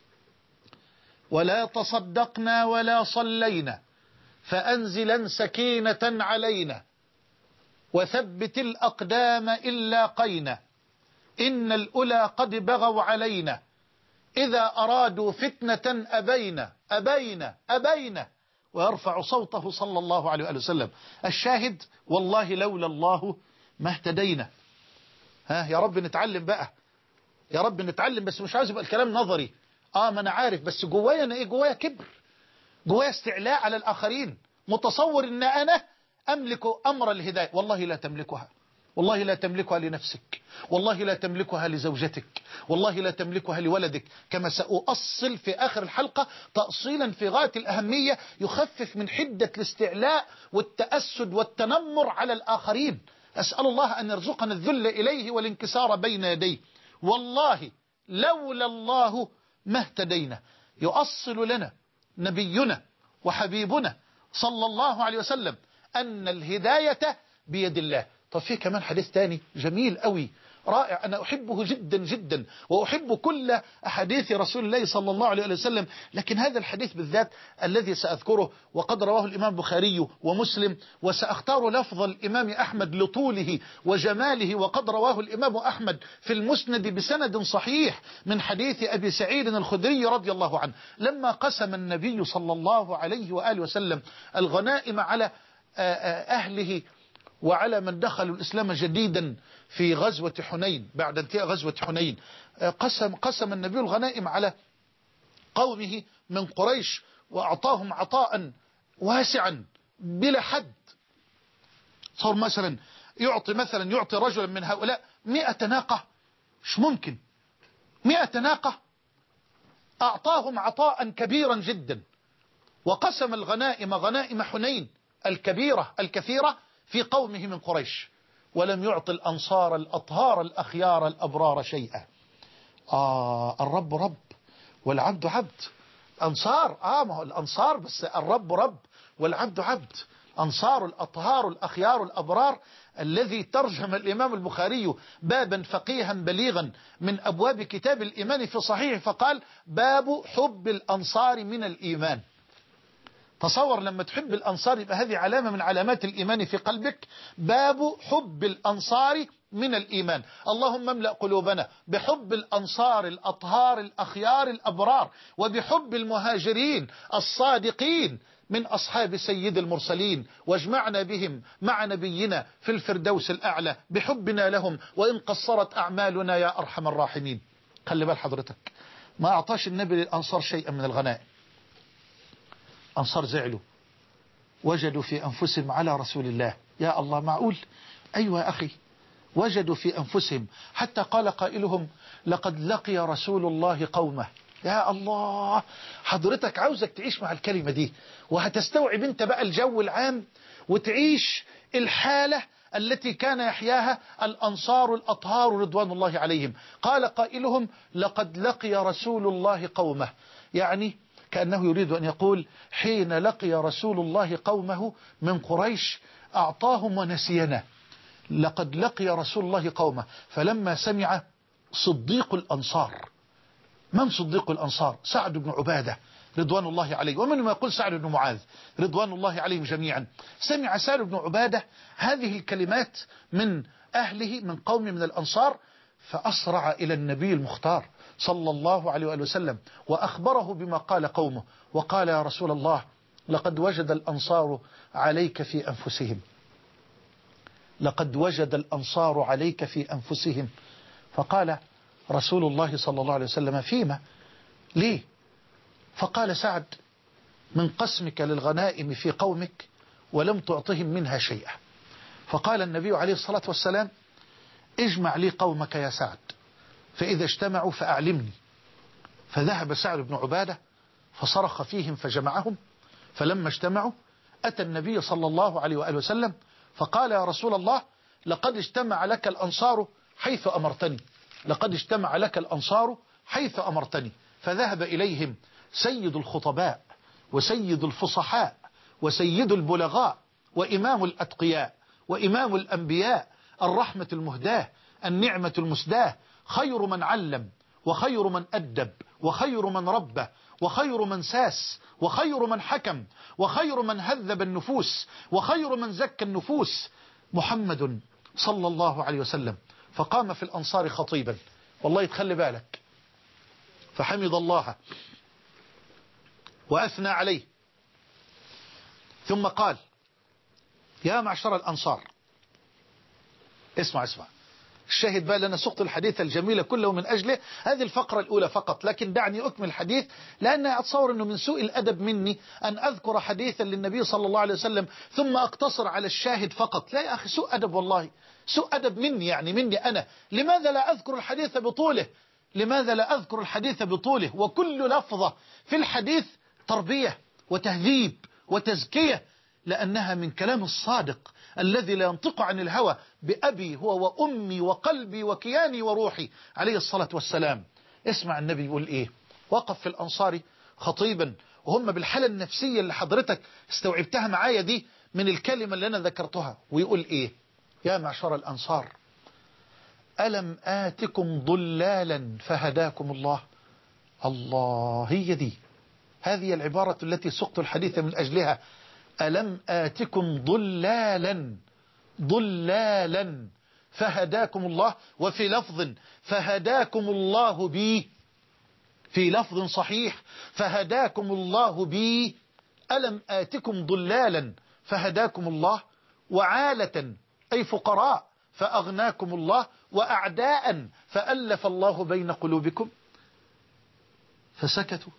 ولا تصدقنا ولا صلينا فأنزلا سكينة علينا وثبت الأقدام إلا قينا إن الأولى قد بغوا علينا إذا أرادوا فتنة أبين أبين أبين ويرفع صوته صلى الله عليه وسلم. الشاهد والله لولا الله ما اهتدينا. ها يا رب نتعلم بقى، يا رب نتعلم، بس مش عايز يبقى الكلام نظري. اه ما انا عارف، بس جوايا انا ايه؟ جوايا كبر، جوايا استعلاء على الآخرين، متصور ان انا املك امر الهداية. والله لا تملكها، والله لا تملكها لنفسك، والله لا تملكها لزوجتك، والله لا تملكها لولدك، كما سأؤصل في آخر الحلقة تأصيلا في غاية الأهمية يخفف من حدة الاستعلاء والتأسد والتنمر على الآخرين. أسأل الله أن يرزقنا الذل إليه والانكسار بين يديه. والله لولا الله ما اهتدينا. يؤصل لنا نبينا وحبيبنا صلى الله عليه وسلم أن الهداية بيد الله. طب في كمان حديث تاني جميل قوي رائع، أنا أحبه جدا جدا، وأحب كل أحاديث رسول الله صلى الله عليه وسلم، لكن هذا الحديث بالذات الذي سأذكره وقد رواه الإمام البخاري ومسلم، وسأختار لفظ الإمام أحمد لطوله وجماله، وقد رواه الإمام أحمد في المسند بسند صحيح من حديث أبي سعيد الخدري رضي الله عنه، لما قسم النبي صلى الله عليه وآله وسلم الغنائم على أهله وعلى من دخلوا الإسلام جديدا في غزوة حنين، بعد انتهاء غزوة حنين قسم, قسم النبي الغنائم على قومه من قريش، وأعطاهم عطاء واسعا بلا حد. صار مثلا يعطي مثلا يعطي رجلا من هؤلاء مئة ناقة، مش ممكن، مئة ناقة، أعطاهم عطاء كبيرا جدا. وقسم الغنائم غنائم حنين الكبيرة الكثيرة في قومه من قريش، ولم يعط الأنصار الأطهار الأخيار الأبرار شيئا. آه الرب رب والعبد عبد. أنصار آه ما هو الأنصار، بس الرب رب والعبد عبد. أنصار الأطهار الأخيار الأبرار، الذي ترجم الإمام البخاري بابا فقيها بليغا من أبواب كتاب الإيمان في صحيح، فقال باب حب الأنصار من الإيمان. تصور لما تحب الأنصار يبقى هذه علامة من علامات الإيمان في قلبك. باب حب الأنصار من الإيمان. اللهم املأ قلوبنا بحب الأنصار الأطهار الأخيار الأبرار، وبحب المهاجرين الصادقين من أصحاب سيد المرسلين، واجمعنا بهم مع نبينا في الفردوس الأعلى بحبنا لهم، وإن قصرت أعمالنا يا أرحم الراحمين. خلي بال حضرتك، ما أعطاش النبي للأنصار شيئا من الغنائم. أنصار زعلوا، وجدوا في أنفسهم على رسول الله. يا الله، معقول؟ أيوة يا أخي، وجدوا في أنفسهم، حتى قال قائلهم لقد لقي رسول الله قومه. يا الله، حضرتك عاوزك تعيش مع الكلمة دي، وهتستوعب انت بقى الجو العام، وتعيش الحالة التي كان يحياها الأنصار الأطهار رضوان الله عليهم. قال قائلهم لقد لقي رسول الله قومه، يعني كأنه يريد أن يقول حين لقي رسول الله قومه من قريش أعطاهم ونسينا. لقد لقي رسول الله قومه. فلما سمع صديق الأنصار، من صديق الأنصار؟ سعد بن عبادة رضوان الله عليه، ومن ما يقول سعد بن معاذ رضوان الله عليهم جميعا. سمع سعد بن عبادة هذه الكلمات من أهله من قوم من الأنصار، فأسرع إلى النبي المختار صلى الله عليه وآله وسلم، وأخبره بما قال قومه، وقال يا رسول الله لقد وجد الأنصار عليك في أنفسهم، لقد وجد الأنصار عليك في أنفسهم. فقال رسول الله صلى الله عليه وسلم فيما؟ ليه؟ فقال سعد من قسمك للغنائم في قومك ولم تعطهم منها شيئا. فقال النبي عليه الصلاة والسلام اجمع لي قومك يا سعد، فإذا اجتمعوا فأعلمني. فذهب سعد بن عبادة فصرخ فيهم فجمعهم، فلما اجتمعوا أتى النبي صلى الله عليه وآله وسلم فقال يا رسول الله لقد اجتمع لك الأنصار حيث أمرتني، لقد اجتمع لك الأنصار حيث أمرتني. فذهب إليهم سيد الخطباء وسيد الفصحاء وسيد البلغاء وإمام الأتقياء وإمام الأنبياء، الرحمة المهداة، النعمة المسداة، خير من علم وخير من أدب وخير من ربى وخير من ساس وخير من حكم وخير من هذب النفوس وخير من زكى النفوس، محمد صلى الله عليه وسلم. فقام في الأنصار خطيبا. والله تخلي بالك، فحمد الله وأثنى عليه، ثم قال يا معشر الأنصار. اسمع اسمع الشاهد بقى، لأنا سقط الحديث الجميل كله من أجله هذه الفقرة الأولى فقط، لكن دعني أكمل الحديث، لأن أتصور أنه من سوء الأدب مني أن أذكر حديثا للنبي صلى الله عليه وسلم ثم أقتصر على الشاهد فقط. لا يا أخي، سوء أدب والله، سوء أدب مني، يعني مني أنا. لماذا لا أذكر الحديث بطوله؟ لماذا لا أذكر الحديث بطوله؟ وكل لفظة في الحديث تربية وتهذيب وتزكية، لأنها من كلام الصادق الذي لا ينطق عن الهوى، بأبي هو وأمي وقلبي وكياني وروحي عليه الصلاة والسلام. اسمع النبي يقول إيه. وقف في الأنصار خطيبا وهم بالحالة النفسية اللي حضرتك استوعبتها معايا دي من الكلمة اللي أنا ذكرتها، ويقول إيه؟ يا معشر الأنصار ألم آتكم ضلالا فهداكم الله. الله، هي دي، هذه العبارة التي سقت الحديث من أجلها. ألم آتكم ضلالا ضلالا فهداكم الله، وفي لفظ فهداكم الله بي، في لفظ صحيح فهداكم الله بي. ألم آتكم ضلالا فهداكم الله، وعالة أي فقراء فأغناكم الله، وأعداء فألف الله بين قلوبكم. فسكتوا.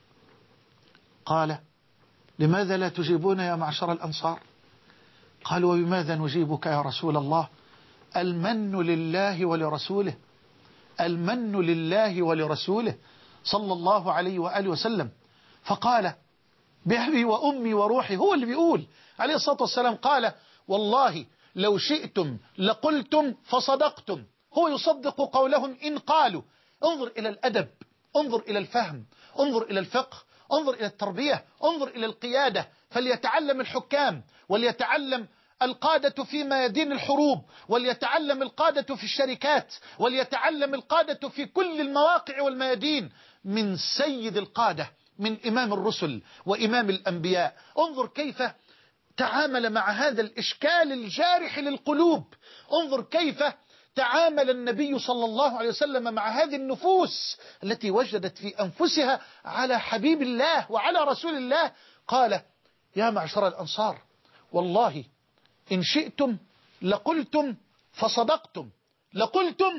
قال لماذا لا تجيبون يا معشر الأنصار؟ قالوا وبماذا نجيبك يا رسول الله؟ المن لله ولرسوله، المن لله ولرسوله صلى الله عليه وآله وسلم. فقال بأبي وأمي وروحي، هو اللي بيقول عليه الصلاة والسلام، قال والله لو شئتم لقلتم فصدقتم. هو يصدق قولهم إن قالوا. انظر إلى الأدب، انظر إلى الفهم، انظر إلى الفقه، انظر إلى التربية، انظر إلى القيادة. فليتعلم الحكام، وليتعلم القادة في ميادين الحروب، وليتعلم القادة في الشركات، وليتعلم القادة في كل المواقع والميادين من سيد القادة، من إمام الرسل وإمام الأنبياء. انظر كيف تعامل مع هذا الإشكال الجارح للقلوب، انظر كيف تعامل النبي صلى الله عليه وسلم مع هذه النفوس التي وجدت في أنفسها على حبيب الله وعلى رسول الله. قال يا معشر الأنصار والله إن شئتم لقلتم فصدقتم، لقلتم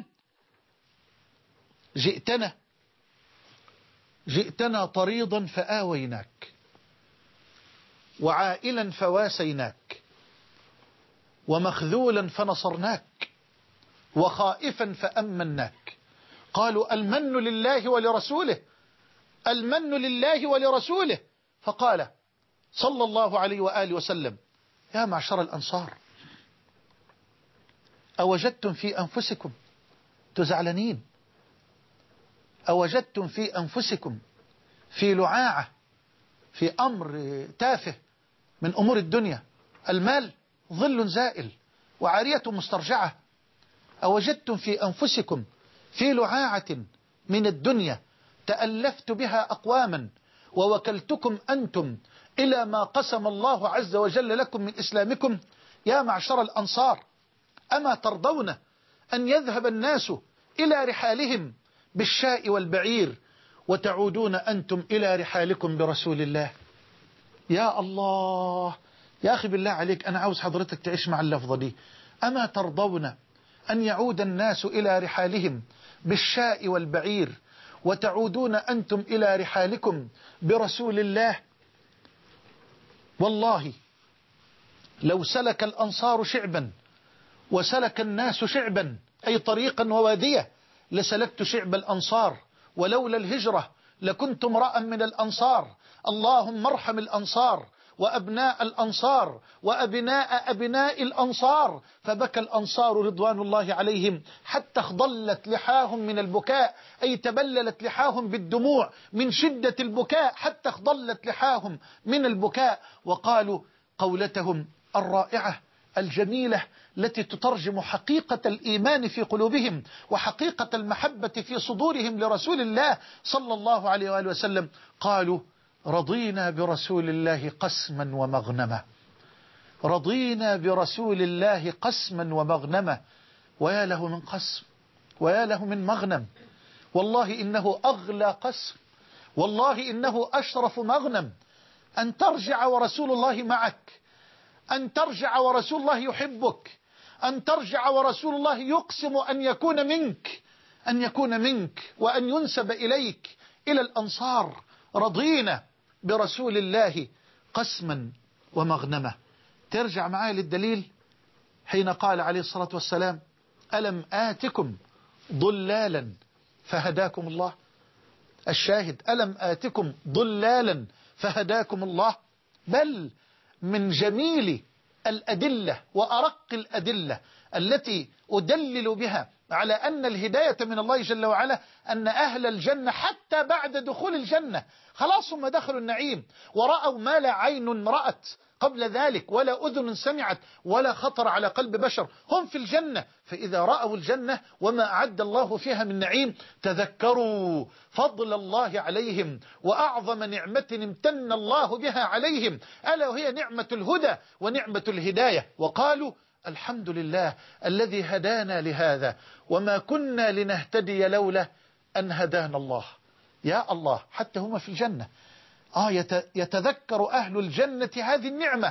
جئتنا جئتنا طريضا فآويناك، وعائلا فواسيناك، ومخذولا فنصرناك، وخائفا فأمناك. قالوا المن لله ولرسوله، المن لله ولرسوله. فقال صلى الله عليه وآله وسلم يا معشر الأنصار أوجدتم في أنفسكم تزعلنين، أوجدتم في أنفسكم في لعاعة، في أمر تافه من أمور الدنيا، المال ظل زائل وعارية مسترجعة، أوجدتم في أنفسكم في لعاعة من الدنيا تألفت بها أقواما ووكلتكم أنتم إلى ما قسم الله عز وجل لكم من إسلامكم. يا معشر الأنصار أما ترضون أن يذهب الناس إلى رحالهم بالشاء والبعير وتعودون أنتم إلى رحالكم برسول الله؟ يا الله يا أخي بالله عليك، أنا عاوز حضرتك تعيش مع اللفظة دي. أما ترضون أن يعود الناس إلى رحالهم بالشاء والبعير وتعودون أنتم إلى رحالكم برسول الله؟ والله لو سلك الأنصار شعبا وسلك الناس شعبا أي طريقا ووادية لسلكت شعب الأنصار، ولولا الهجرة لكنت امرأ من الأنصار. اللهم ارحم الأنصار وأبناء الأنصار وأبناء أبناء الأنصار. فبكى الأنصار رضوان الله عليهم حتى اخضلت لحاهم من البكاء، أي تبللت لحاهم بالدموع من شدة البكاء حتى اخضلت لحاهم من البكاء. وقالوا قولتهم الرائعة الجميلة التي تترجم حقيقة الإيمان في قلوبهم وحقيقة المحبة في صدورهم لرسول الله صلى الله عليه وآله وسلم. قالوا رضينا برسول الله قسما ومغنما، رضينا برسول الله قسما ومغنما. ويا له من قسم ويا له من مغنم والله إنه أغلى قسم، والله إنه أشرف مغنم، أن ترجع ورسول الله معك، أن ترجع ورسول الله يحبك، أن ترجع ورسول الله يقسم أن يكون منك، أن يكون منك وأن ينسب إليك إلى الأنصار. رضينا برسول الله قسما ومغنمة. ترجع معي للدليل حين قال عليه الصلاة والسلام: ألم آتكم ضلالا فهداكم الله. الشاهد: ألم آتكم ضلالا فهداكم الله. بل من جميل الأدلة وأرق الأدلة التي أدلل بها على أن الهداية من الله جل وعلا أن أهل الجنة حتى بعد دخول الجنة خلاص هم دخلوا النعيم ورأوا ما لا عين رأت قبل ذلك ولا أذن سمعت ولا خطر على قلب بشر، هم في الجنة. فإذا رأوا الجنة وما أعد الله فيها من نعيم تذكروا فضل الله عليهم وأعظم نعمة امتن الله بها عليهم، ألا وهي نعمة الهدى ونعمة الهداية، وقالوا: الحمد لله الذي هدانا لهذا وما كنا لنهتدي لولا أن هدانا الله. يا الله، حتى هم في الجنة آه يتذكر أهل الجنة هذه النعمة،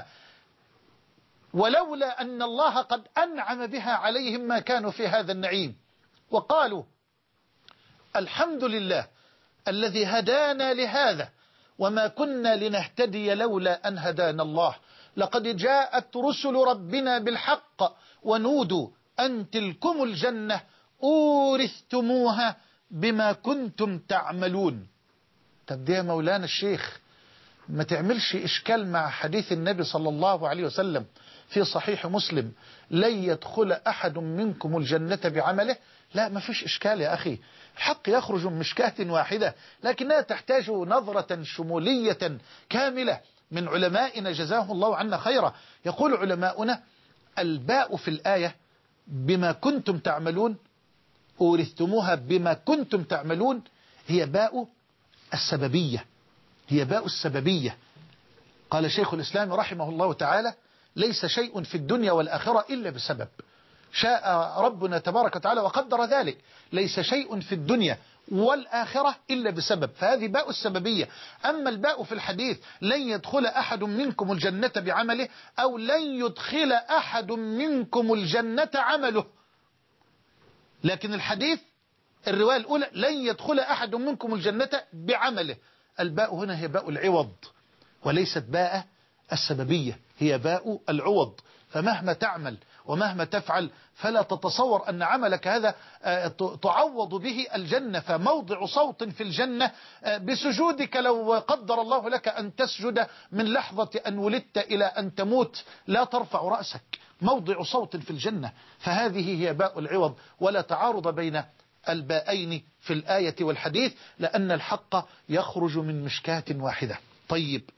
ولولا أن الله قد أنعم بها عليهم ما كانوا في هذا النعيم. وقالوا: الحمد لله الذي هدانا لهذا وما كنا لنهتدي لولا أن هدانا الله، لقد جاءت رسل ربنا بالحق ونودوا أن تلكم الجنة أورثتموها بما كنتم تعملون. طب دي يا مولانا الشيخ ما تعملش إشكال مع حديث النبي صلى الله عليه وسلم في صحيح مسلم: لن يدخل أحد منكم الجنة بعمله؟ لا، ما فيش إشكال يا أخي، الحق يخرج من مشكاة واحدة، لكنها تحتاج نظرة شمولية كاملة من علمائنا جزاهم الله عنا خيرا. يقول علماؤنا: الباء في الآية بما كنتم تعملون، أورثتموها بما كنتم تعملون، هي باء السببية، هي باء السببية. قال شيخ الإسلام رحمه الله تعالى: ليس شيء في الدنيا والآخرة إلا بسبب، شاء ربنا تبارك وتعالى وقدر ذلك، ليس شيء في الدنيا والآخرة إلا بسبب، فهذه باء السببية. أما الباء في الحديث: لن يدخل أحد منكم الجنة بعمله، أو لن يدخل أحد منكم الجنة عمله، لكن الحديث الرواية الأولى: لن يدخل أحد منكم الجنة بعمله. الباء هنا هي باء العوض وليست باء السببية، هي باء العوض. فمهما تعمل ومهما تفعل فلا تتصور أن عملك هذا تعوض به الجنة، فموضع صوت في الجنة بسجودك لو قدر الله لك أن تسجد من لحظة أن ولدت إلى أن تموت لا ترفع رأسك، موضع صوت في الجنة. فهذه هي باء العوض، ولا تعارض بين الباءين في الآية والحديث، لأن الحق يخرج من مشكاة واحدة. طيب،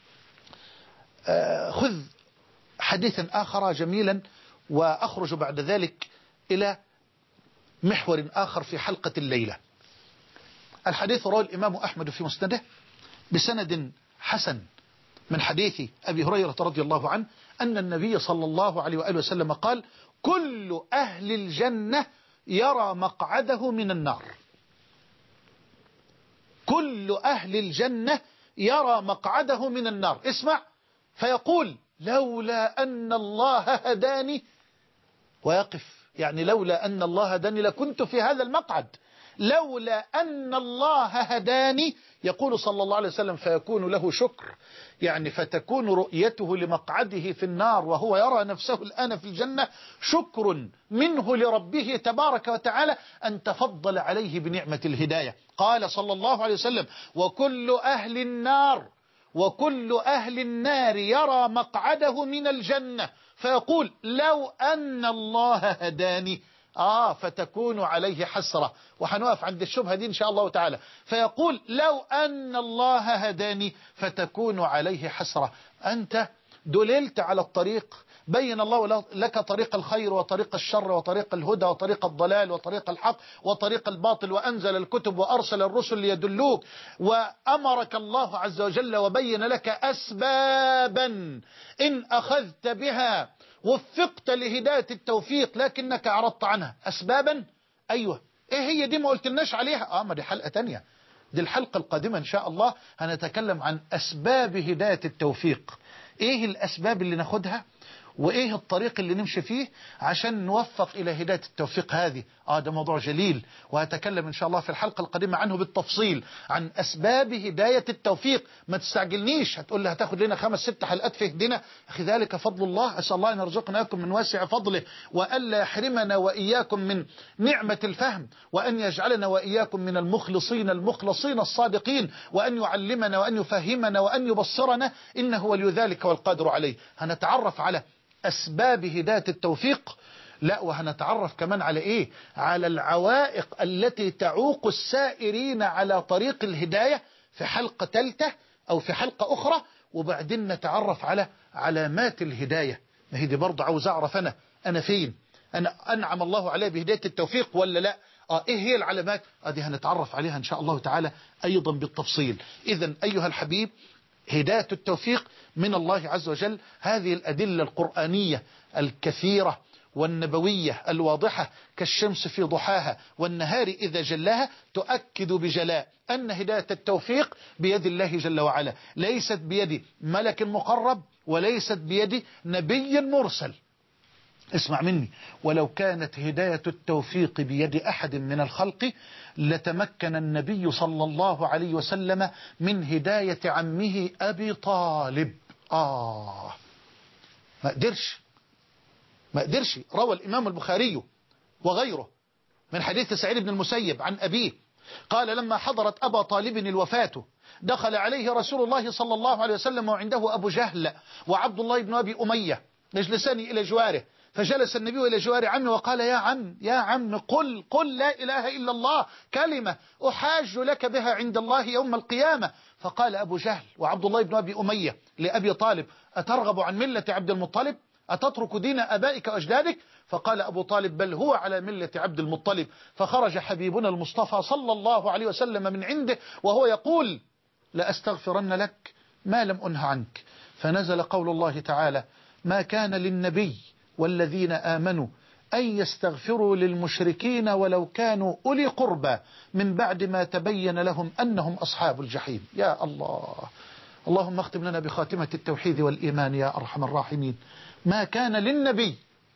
آه خذ حديثا آخر جميلا وأخرج بعد ذلك إلى محور آخر في حلقة الليلة. الحديث رواه الإمام أحمد في مسنده بسند حسن من حديث أبي هريرة رضي الله عنه أن النبي صلى الله عليه وآله وسلم قال: كل أهل الجنة يرى مقعده من النار. كل أهل الجنة يرى مقعده من النار. اسمع، فيقول: لولا أن الله هداني، ويقف، يعني لولا أن الله هداني لكنت في هذا المقعد، لولا أن الله هداني. يقول صلى الله عليه وسلم: فيكون له شكر، يعني فتكون رؤيته لمقعده في النار وهو يرى نفسه الآن في الجنة شكر منه لربه تبارك وتعالى أن تفضل عليه بنعمة الهداية. قال صلى الله عليه وسلم: وكل أهل النار وكل أهل النار يرى مقعده من الجنة، فيقول: لو أن الله هداني، آه فتكون عليه حسرة. وحنوقف عند الشبهة دي إن شاء الله تعالى. فيقول: لو أن الله هداني فتكون عليه حسرة. أنت دللت على الطريق، بين الله لك طريق الخير وطريق الشر وطريق الهدى وطريق الضلال وطريق الحق وطريق الباطل، وأنزل الكتب وأرسل الرسل ليدلوك، وأمرك الله عز وجل وبين لك أسبابا إن أخذت بها وفقت لهداية التوفيق، لكنك أعرضت عنها. أسبابا، أيوة، ايه هي دي ما قلتلناش عليها؟ اه ما دي حلقة تانية. دي الحلقة القادمة ان شاء الله هنتكلم عن اسباب هداية التوفيق. ايه الاسباب اللي ناخدها وايه الطريق اللي نمشي فيه عشان نوفق الى هداية التوفيق هذه. اه ده موضوع جليل، وهتكلم ان شاء الله في الحلقة القادمة عنه بالتفصيل، عن اسباب هداية التوفيق. ما تستعجلنيش، هتقول لي هتاخد لنا خمس ست حلقات في هدينا. اخي ذلك فضل الله، اسال الله ان يرزقنا اياكم من واسع فضله، والا يحرمنا واياكم من نعمة الفهم، وان يجعلنا واياكم من المخلصين المخلصين الصادقين، وان يعلمنا وان يفهمنا وان يبصرنا، انه ولي ذلك والقادر عليه. هنتعرف على أسباب هداية التوفيق، لا وهنتعرف كمان على إيه؟ على العوائق التي تعوق السائرين على طريق الهداية في حلقة ثالثة أو في حلقة أخرى. وبعدين نتعرف على علامات الهداية. ما هي دي برضه عاوز أعرف أنا أنا فين؟ أنا أنعم الله علي بهداية التوفيق ولا لا؟ آه إيه هي العلامات؟ آه دي هنتعرف عليها إن شاء الله تعالى أيضا بالتفصيل. إذن أيها الحبيب، هداية التوفيق من الله عز وجل. هذه الأدلة القرآنية الكثيرة والنبوية الواضحة كالشمس في ضحاها والنهار إذا جلاها تؤكد بجلاء أن هداية التوفيق بيد الله جل وعلا، ليست بيد ملك مقرب وليست بيد نبي مرسل. اسمع مني، ولو كانت هداية التوفيق بيد أحد من الخلق لتمكن النبي صلى الله عليه وسلم من هداية عمه أبي طالب. آه ما قدرش ما قدرش. روى الإمام البخاري وغيره من حديث سعيد بن المسيب عن أبيه قال: لما حضرت أبا طالب الوفاة دخل عليه رسول الله صلى الله عليه وسلم وعنده أبو جهل وعبد الله بن أبي أمية يجلسان إلى جواره، فجلس النبي إلى جوار عمه وقال: يا عم يا عم قل قل لا إله إلا الله، كلمة أحاج لك بها عند الله يوم القيامة. فقال أبو جهل وعبد الله بن أبي أمية لأبي طالب: أترغب عن ملة عبد المطلب؟ أتترك دين أبائك وأجدادك؟ فقال أبو طالب: بل هو على ملة عبد المطلب. فخرج حبيبنا المصطفى صلى الله عليه وسلم من عنده وهو يقول: لأستغفرن لك ما لم أنه عنك. فنزل قول الله تعالى: ما كان للنبي والذين آمنوا أن يستغفروا للمشركين ولو كانوا أولي قربى من بعد ما تبين لهم أنهم أصحاب الجحيم. يا الله، اللهم اختم لنا بخاتمة التوحيد والإيمان يا أرحم الراحمين. ما كان للنبي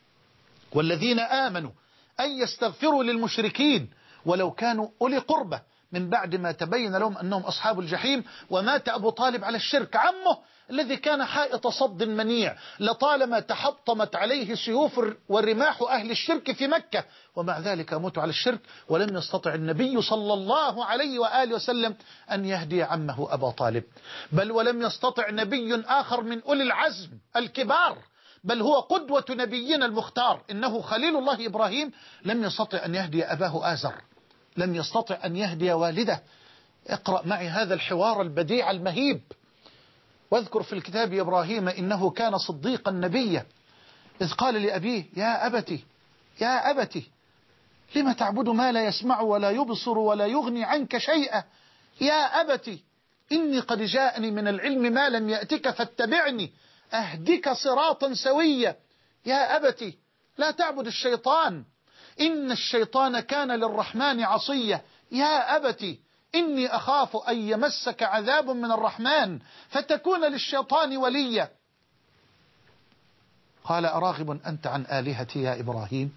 والذين آمنوا أن يستغفروا للمشركين ولو كانوا أولي قربى من بعد ما تبين لهم أنهم أصحاب الجحيم. ومات أبو طالب على الشرك، عمه الذي كان حائط صد منيع لطالما تحطمت عليه سيوف ورماح أهل الشرك في مكة، ومع ذلك موت على الشرك. ولم يستطع النبي صلى الله عليه وآله وسلم أن يهدي عمه أبا طالب، بل ولم يستطع نبي آخر من أولي العزم الكبار، بل هو قدوة نبينا المختار إنه خليل الله إبراهيم، لم يستطع أن يهدي أباه آزر، لم يستطع أن يهدي والده. اقرأ معي هذا الحوار البديع المهيب. واذكر في الكتاب إبراهيم إنه كان صديقا نبيا إذ قال لأبيه: يا أبتي يا أبتي لم تعبد ما لا يسمع ولا يبصر ولا يغني عنك شيئا؟ يا أبتي إني قد جاءني من العلم ما لم يأتك فاتبعني أهدك صراطا سويا. يا أبتي لا تعبد الشيطان إن الشيطان كان للرحمن عصيا. يا أبتي إني أخاف أن يمسك عذاب من الرحمن فتكون للشيطان وليا. قال: أراغب أنت عن آلهتي يا إبراهيم؟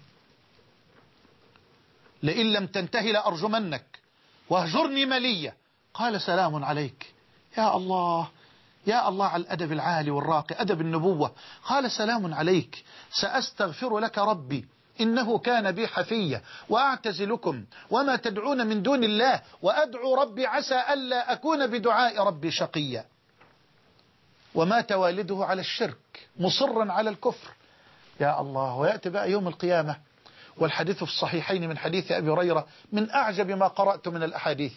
لئن لم تنتهي لأرجمنك واهجرني مليا. قال: سلام عليك. يا الله يا الله على الأدب العالي والراقي، أدب النبوة. قال: سلام عليك، سأستغفر لك ربي إنه كان بي حفيا، وأعتزلكم وما تدعون من دون الله وأدعو ربي عسى ألا أكون بدعاء ربي شقيا. ومات والده على الشرك مصرا على الكفر. يا الله. ويأتي بقى يوم القيامة، والحديث في الصحيحين من حديث أبي هريرة من أعجب ما قرأت من الأحاديث.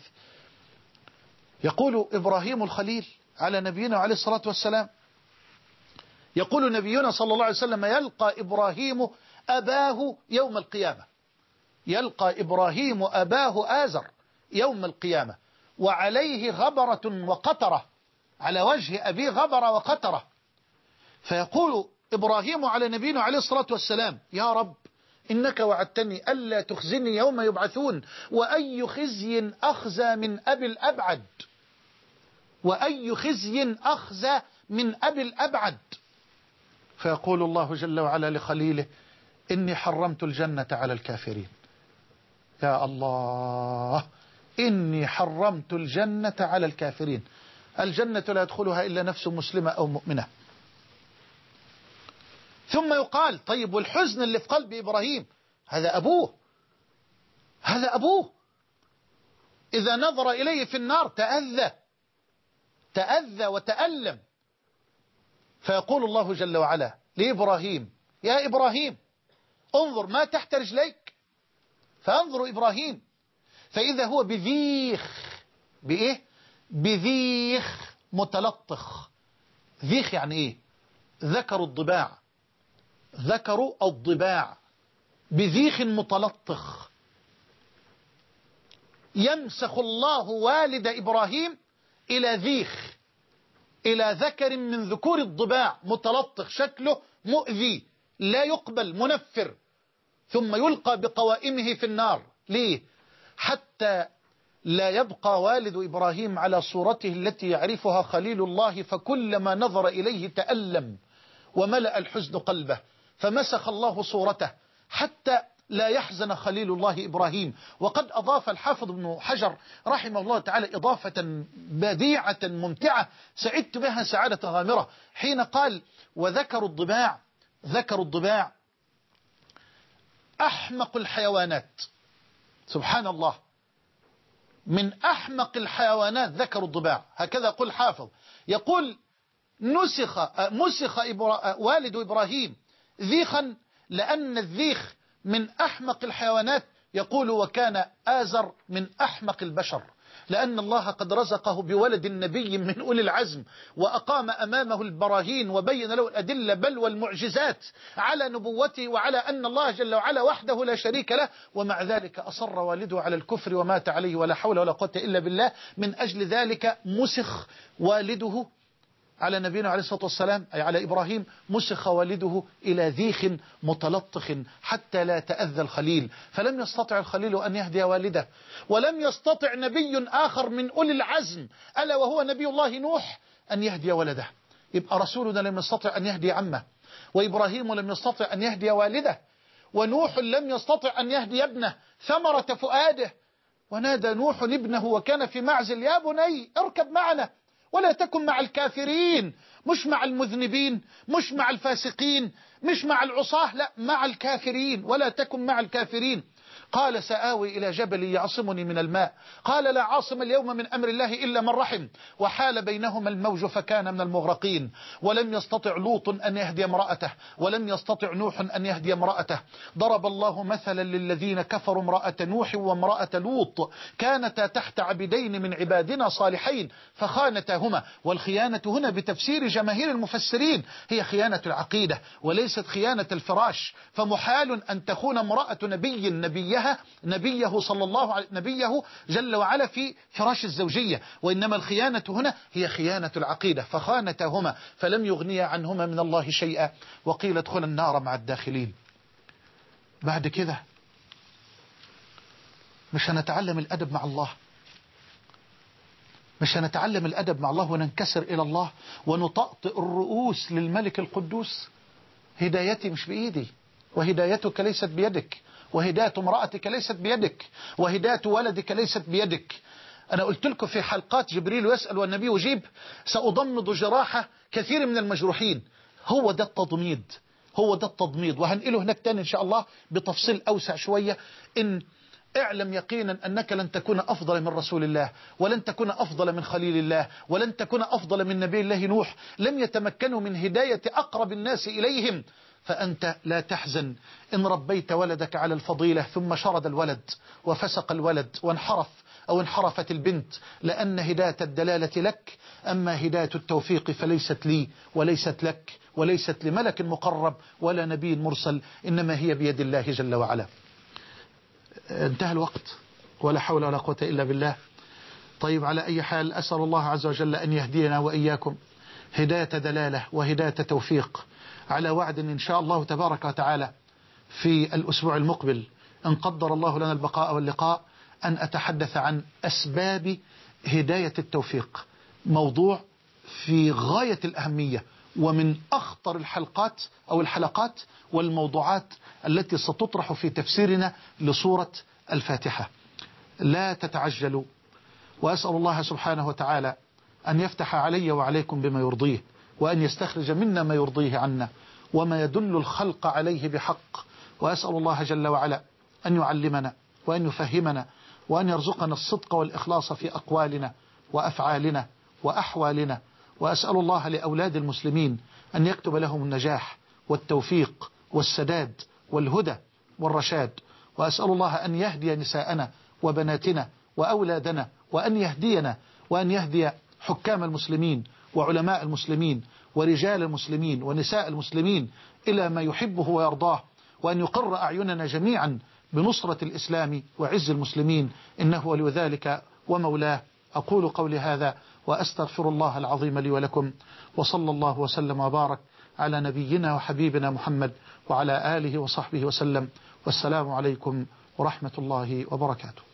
يقول إبراهيم الخليل على نبينا عليه الصلاة والسلام، يقول نبينا صلى الله عليه وسلم: يلقى إبراهيم أباه يوم القيامة، يلقى إبراهيم أباه آزر يوم القيامة وعليه غبرة وقطرة، على وجه أبيه غبرة وقطرة. فيقول إبراهيم على نبينا عليه الصلاة والسلام: يا رب إنك وعدتني ألا تخزني يوم يبعثون وأي خزي أخزى من أبي الأبعد وأي خزي أخزى من أبي الأبعد. فيقول الله جل وعلا لخليله إني حرمت الجنة على الكافرين. يا الله، إني حرمت الجنة على الكافرين. الجنة لا يدخلها إلا نفس مسلمة أو مؤمنة. ثم يقال طيب والحزن اللي في قلب إبراهيم، هذا أبوه، هذا أبوه إذا نظر إليه في النار تأذى تأذى وتألم. فيقول الله جل وعلا لإبراهيم يا إبراهيم انظر ما تحت رجليك. فأنظر إبراهيم فإذا هو بذيخ. بإيه؟ بذيخ متلطخ. ذيخ يعني إيه؟ ذكر الضباع، ذكر الضباع، بذيخ متلطخ. يمسخ الله والد إبراهيم إلى ذيخ، إلى ذكر من ذكور الضباع متلطخ، شكله مؤذي لا يقبل، منفر، ثم يلقى بقوائمه في النار. ليه؟ حتى لا يبقى والد إبراهيم على صورته التي يعرفها خليل الله، فكلما نظر إليه تألم وملأ الحزن قلبه، فمسخ الله صورته حتى لا يحزن خليل الله إبراهيم. وقد أضاف الحافظ ابن حجر رحمه الله تعالى إضافة بديعة ممتعة سعدت بها سعادة غامرة حين قال وذكر الضباع. ذكر الضباع أحمق الحيوانات، سبحان الله، من أحمق الحيوانات ذكر الضباع. هكذا يقول حافظ، يقول نسخ مسخ إبرا والد إبراهيم ذيخا لأن الذيخ من أحمق الحيوانات. يقول وكان آزر من أحمق البشر، لأن الله قد رزقه بولد نبي من أولي العزم، وأقام أمامه البراهين وبين له الأدلة بل والمعجزات على نبوته وعلى أن الله جل وعلا وحده لا شريك له، ومع ذلك أصر والده على الكفر ومات عليه ولا حول ولا قوة إلا بالله. من أجل ذلك مسخ والده على نبينا عليه الصلاة والسلام، أي على إبراهيم، مسخ والده إلى ذيخ متلطخ حتى لا تأذى الخليل. فلم يستطع الخليل أن يهدي والده، ولم يستطع نبي آخر من أولي العزم ألا وهو نبي الله نوح أن يهدي ولده. يبقى رسولنا لم يستطع أن يهدي عمه، وإبراهيم لم يستطع أن يهدي والده، ونوح لم يستطع أن يهدي ابنه ثمرة فؤاده. ونادى نوح ابنه وكان في معزل يا بني اركب معنا ولا تكن مع الكافرين، مش مع المذنبين، مش مع الفاسقين، مش مع العصاة، لا مع الكافرين، ولا تكن مع الكافرين. قال سآوي إلى جبل يعصمني من الماء، قال لا عاصم اليوم من أمر الله إلا من رحم، وحال بينهما الموج فكان من المغرقين. ولم يستطع لوط أن يهدي امرأته، ولم يستطع نوح أن يهدي امرأته. ضرب الله مثلا للذين كفروا امرأة نوح وامرأة لوط كانتا تحت عبدين من عبادنا صالحين فخانتاهما. والخيانة هنا بتفسير جماهير المفسرين هي خيانة العقيدة وليست خيانة الفراش، فمحال أن تخون امرأة نبي نبيها نبيه صلى الله عليه نبيه جل وعلا في فراش الزوجية، وإنما الخيانة هنا هي خيانة العقيدة. فخانتهما فلم يغنيا عنهما من الله شيئا وقيل ادخل النار مع الداخلين. بعد كده مش هنتعلم الأدب مع الله، مش هنتعلم الأدب مع الله وننكسر إلى الله ونطأطئ الرؤوس للملك القدوس. هدايتي مش بإيدي، وهدايتك ليست بيدك، وهداية امرأتك ليست بيدك، وهداية ولدك ليست بيدك. أنا قلت لكم في حلقات جبريل يسأل والنبي يجيب سأضمد جراحة كثير من المجروحين. هو ده التضميد، هو ده التضميد، وهنقله هناك تاني إن شاء الله بتفصيل أوسع شوية. إن اعلم يقينا أنك لن تكون أفضل من رسول الله، ولن تكون أفضل من خليل الله، ولن تكون أفضل من نبي الله نوح. لم يتمكنوا من هداية أقرب الناس إليهم. فأنت لا تحزن إن ربيت ولدك على الفضيلة ثم شرد الولد وفسق الولد وانحرف أو انحرفت البنت، لأن هداية الدلالة لك، أما هداية التوفيق فليست لي وليست لك وليست لملك مقرب ولا نبي مرسل، إنما هي بيد الله جل وعلا. انتهى الوقت ولا حول ولا قوة إلا بالله. طيب على أي حال أسأل الله عز وجل أن يهدينا وإياكم هداية دلالة وهداية توفيق على وعد إن شاء الله تبارك وتعالى في الأسبوع المقبل إن قدر الله لنا البقاء واللقاء أن أتحدث عن أسباب هداية التوفيق، موضوع في غاية الأهمية ومن أخطر الحلقات أو الحلقات والموضوعات التي ستطرح في تفسيرنا لسورة الفاتحة. لا تتعجلوا، وأسأل الله سبحانه وتعالى أن يفتح علي وعليكم بما يرضيه، وأن يستخرج منا ما يرضيه عنا وما يدل الخلق عليه بحق. وأسأل الله جل وعلا أن يعلمنا وأن يفهمنا وأن يرزقنا الصدق والإخلاص في أقوالنا وأفعالنا وأحوالنا. وأسأل الله لأولاد المسلمين أن يكتب لهم النجاح والتوفيق والسداد والهدى والرشاد. وأسأل الله أن يهدي نساءنا وبناتنا وأولادنا، وأن يهدينا وأن يهدي حكام المسلمين وعلماء المسلمين ورجال المسلمين ونساء المسلمين إلى ما يحبه ويرضاه، وأن يقر أعيننا جميعا بنصرة الإسلام وعز المسلمين، إنه ولي ذلك ومولاه. أقول قولي هذا وأستغفر الله العظيم لي ولكم، وصلى الله وسلم وبارك على نبينا وحبيبنا محمد وعلى آله وصحبه وسلم، والسلام عليكم ورحمة الله وبركاته.